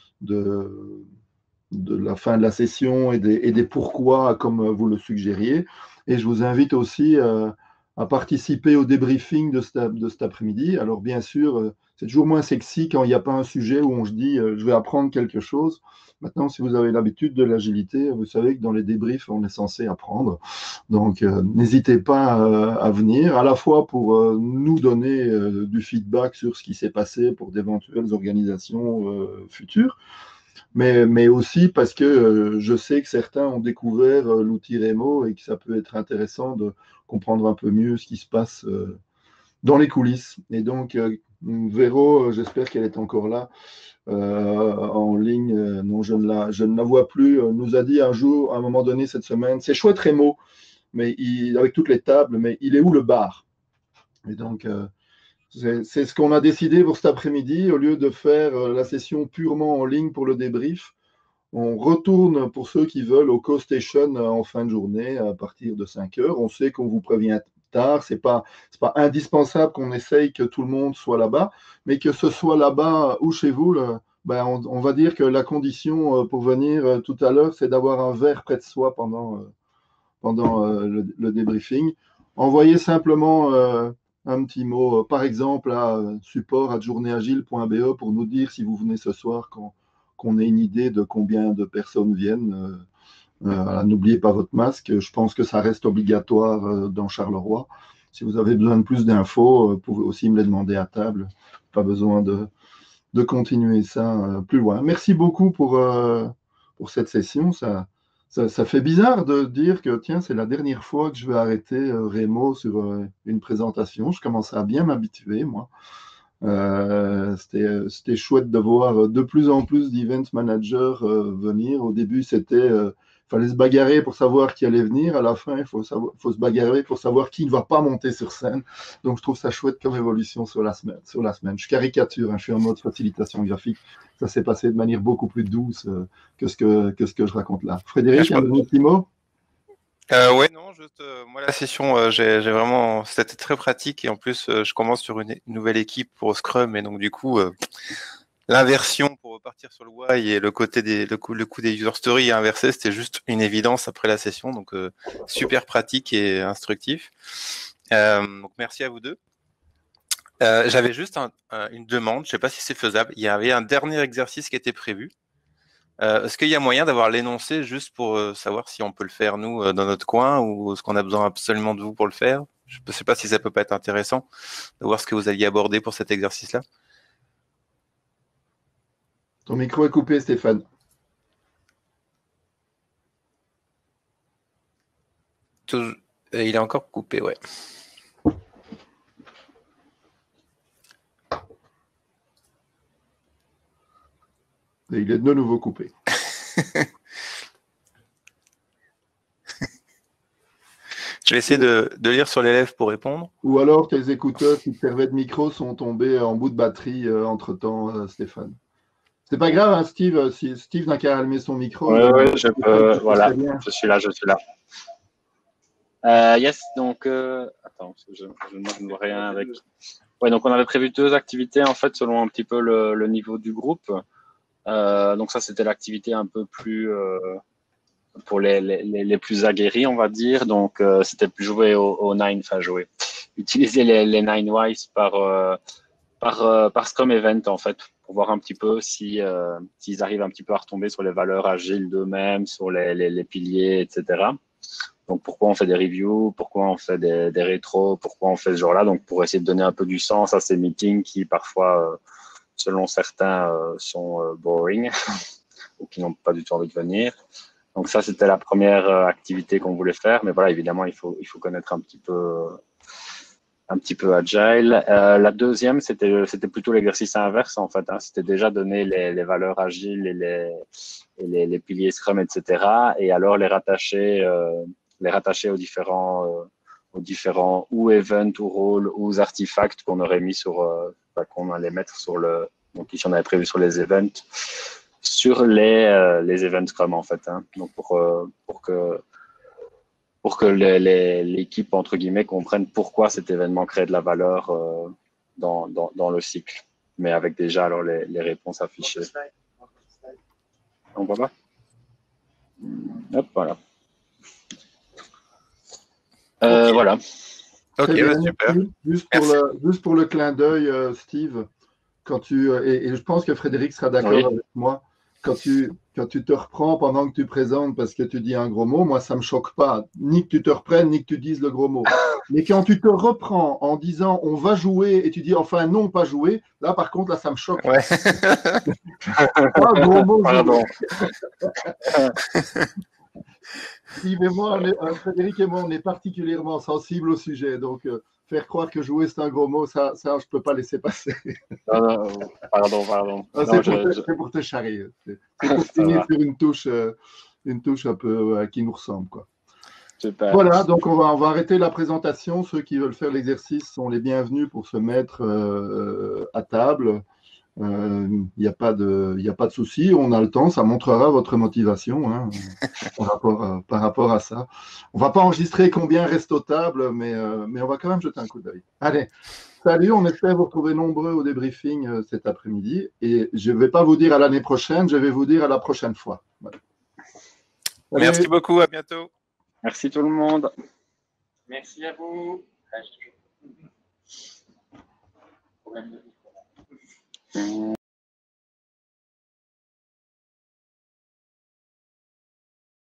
la fin de la session et des pourquoi comme vous le suggériez. Et je vous invite aussi à participer au débriefing de cet après-midi. Alors bien sûr, c'est toujours moins sexy quand il n'y a pas un sujet où on se dit je vais apprendre quelque chose. Maintenant, si vous avez l'habitude de l'agilité, vous savez que dans les débriefs, on est censé apprendre. Donc, n'hésitez pas à venir, à la fois pour nous donner du feedback sur ce qui s'est passé pour d'éventuelles organisations futures, mais aussi parce que je sais que certains ont découvert l'outil Rémo et que ça peut être intéressant de comprendre un peu mieux ce qui se passe dans les coulisses. Et donc, Véro, j'espère qu'elle est encore là en ligne. Non, je ne la vois plus. Nous a dit un jour, à un moment donné cette semaine, c'est chouette Rémo, mais avec toutes les tables, mais il est où le bar? Et donc, c'est ce qu'on a décidé pour cet après-midi. Au lieu de faire la session purement en ligne pour le débrief, on retourne pour ceux qui veulent au Co-Station en fin de journée à partir de 5h. On sait qu'on vous prévient tard. C'est pas indispensable qu'on essaye que tout le monde soit là-bas, mais que ce soit là-bas ou chez vous, on va dire que la condition pour venir tout à l'heure, c'est d'avoir un verre près de soi pendant le débriefing. Envoyez simplement un petit mot, par exemple, à support@journéeagile.be pour nous dire si vous venez ce soir, qu'on ait une idée de combien de personnes viennent. N'oubliez pas votre masque. Je pense que ça reste obligatoire dans Charleroi. Si vous avez besoin de plus d'infos, vous pouvez aussi me les demander à table. Pas besoin de continuer ça plus loin. Merci beaucoup pour cette session. Ça fait bizarre de dire que tiens, c'est la dernière fois que je vais arrêter Rémo sur une présentation. Je commence à bien m'habituer, moi. C'était chouette de voir de plus en plus d'event managers venir. Au début, fallait se bagarrer pour savoir qui allait venir. À la fin, il faut se bagarrer pour savoir qui ne va pas monter sur scène. Donc, je trouve ça chouette comme évolution sur la semaine. Je caricature, je suis en mode facilitation graphique. Ça s'est passé de manière beaucoup plus douce que ce que je raconte là. Frédéric, un petit mot? Ouais, non, juste moi la session, j'ai vraiment, c'était très pratique et en plus je commence sur une nouvelle équipe pour Scrum et donc du coup l'inversion pour repartir sur le why et le coup des user stories inversé, c'était juste une évidence après la session, donc super pratique et instructif. Donc merci à vous deux. J'avais juste une demande, je sais pas si c'est faisable. Il y avait un dernier exercice qui était prévu. Est-ce qu'il y a moyen d'avoir l'énoncé juste pour savoir si on peut le faire nous dans notre coin ou est-ce qu'on a besoin absolument de vous pour le faire? Je ne sais pas si ça peut pas être intéressant de voir ce que vous alliez aborder pour cet exercice-là. Ton micro est coupé, Stéphane. Il est encore coupé, ouais. Et il est de nouveau coupé. Je vais essayer de lire sur les lèvres pour répondre. Ou alors tes écouteurs qui servaient de micro sont tombés en bout de batterie entre-temps, Stéphane. C'est pas grave, hein, Steve. Si Steve n'a qu'à allumer son micro. Oui, je peux. Voilà, je suis là. Yes, donc attends, parce que je ne vois rien avec. Ouais, donc on avait prévu 2 activités en fait selon un petit peu le niveau du groupe. Donc ça c'était l'activité un peu plus pour les plus aguerris, on va dire. Donc c'était plus jouer au 9, enfin jouer, utiliser les 9 wise par Scrum Event, en fait, pour voir un petit peu si, s'ils arrivent un petit peu à retomber sur les valeurs agiles d'eux-mêmes, sur les piliers, etc. Donc, pourquoi on fait des reviews, pourquoi on fait des rétros, pourquoi on fait ce genre-là. Donc, pour essayer de donner un peu du sens à ces meetings qui, parfois, selon certains, sont boring ou qui n'ont pas du tout envie de venir. Donc, ça, c'était la première activité qu'on voulait faire. Mais voilà, évidemment, il faut connaître un petit peu Agile. La deuxième, c'était plutôt l'exercice inverse, en fait. Hein. C'était déjà donner les valeurs agiles et les piliers Scrum, etc. Et alors les rattacher aux différents ou events ou rôles ou artefacts qu'on aurait mis qu'on allait mettre sur donc ici on avait prévu sur les events, sur les events Scrum, en fait. Hein. Donc pour que l'équipe, entre guillemets, comprenne pourquoi cet événement crée de la valeur dans le cycle, mais avec déjà alors les réponses affichées. On voit pas? Hop, voilà. Okay. Voilà. Ok, bah, super. Juste pour le clin d'œil, Steve, et je pense que Frédéric sera d'accord avec moi, quand tu te reprends pendant que tu présentes parce que tu dis un gros mot, moi, ça ne me choque pas, ni que tu te reprennes, ni que tu dises le gros mot. Mais quand tu te reprends en disant on va jouer et tu dis enfin non, pas jouer, là, par contre, là, ça me choque. Ouais. Pas un gros mot. Pardon. Steve et moi, Frédéric et moi, on est particulièrement sensibles au sujet. Donc, faire croire que jouer, c'est un gros mot, ça je ne peux pas laisser passer. Pardon. C'est pour te charrier. C'est pour finir sur une touche un peu qui nous ressemble, quoi. Super. Voilà, donc on va arrêter la présentation. Ceux qui veulent faire l'exercice sont les bienvenus pour se mettre à table. Il n'y a pas de souci, on a le temps, ça montrera votre motivation hein, par rapport à ça. On ne va pas enregistrer combien reste aux tables, mais on va quand même jeter un coup d'œil. Allez, salut, on espère vous retrouver nombreux au débriefing cet après-midi. Et je ne vais pas vous dire à l'année prochaine, je vais vous dire à la prochaine fois. Voilà. Merci beaucoup, à bientôt. Merci tout le monde. Merci à vous.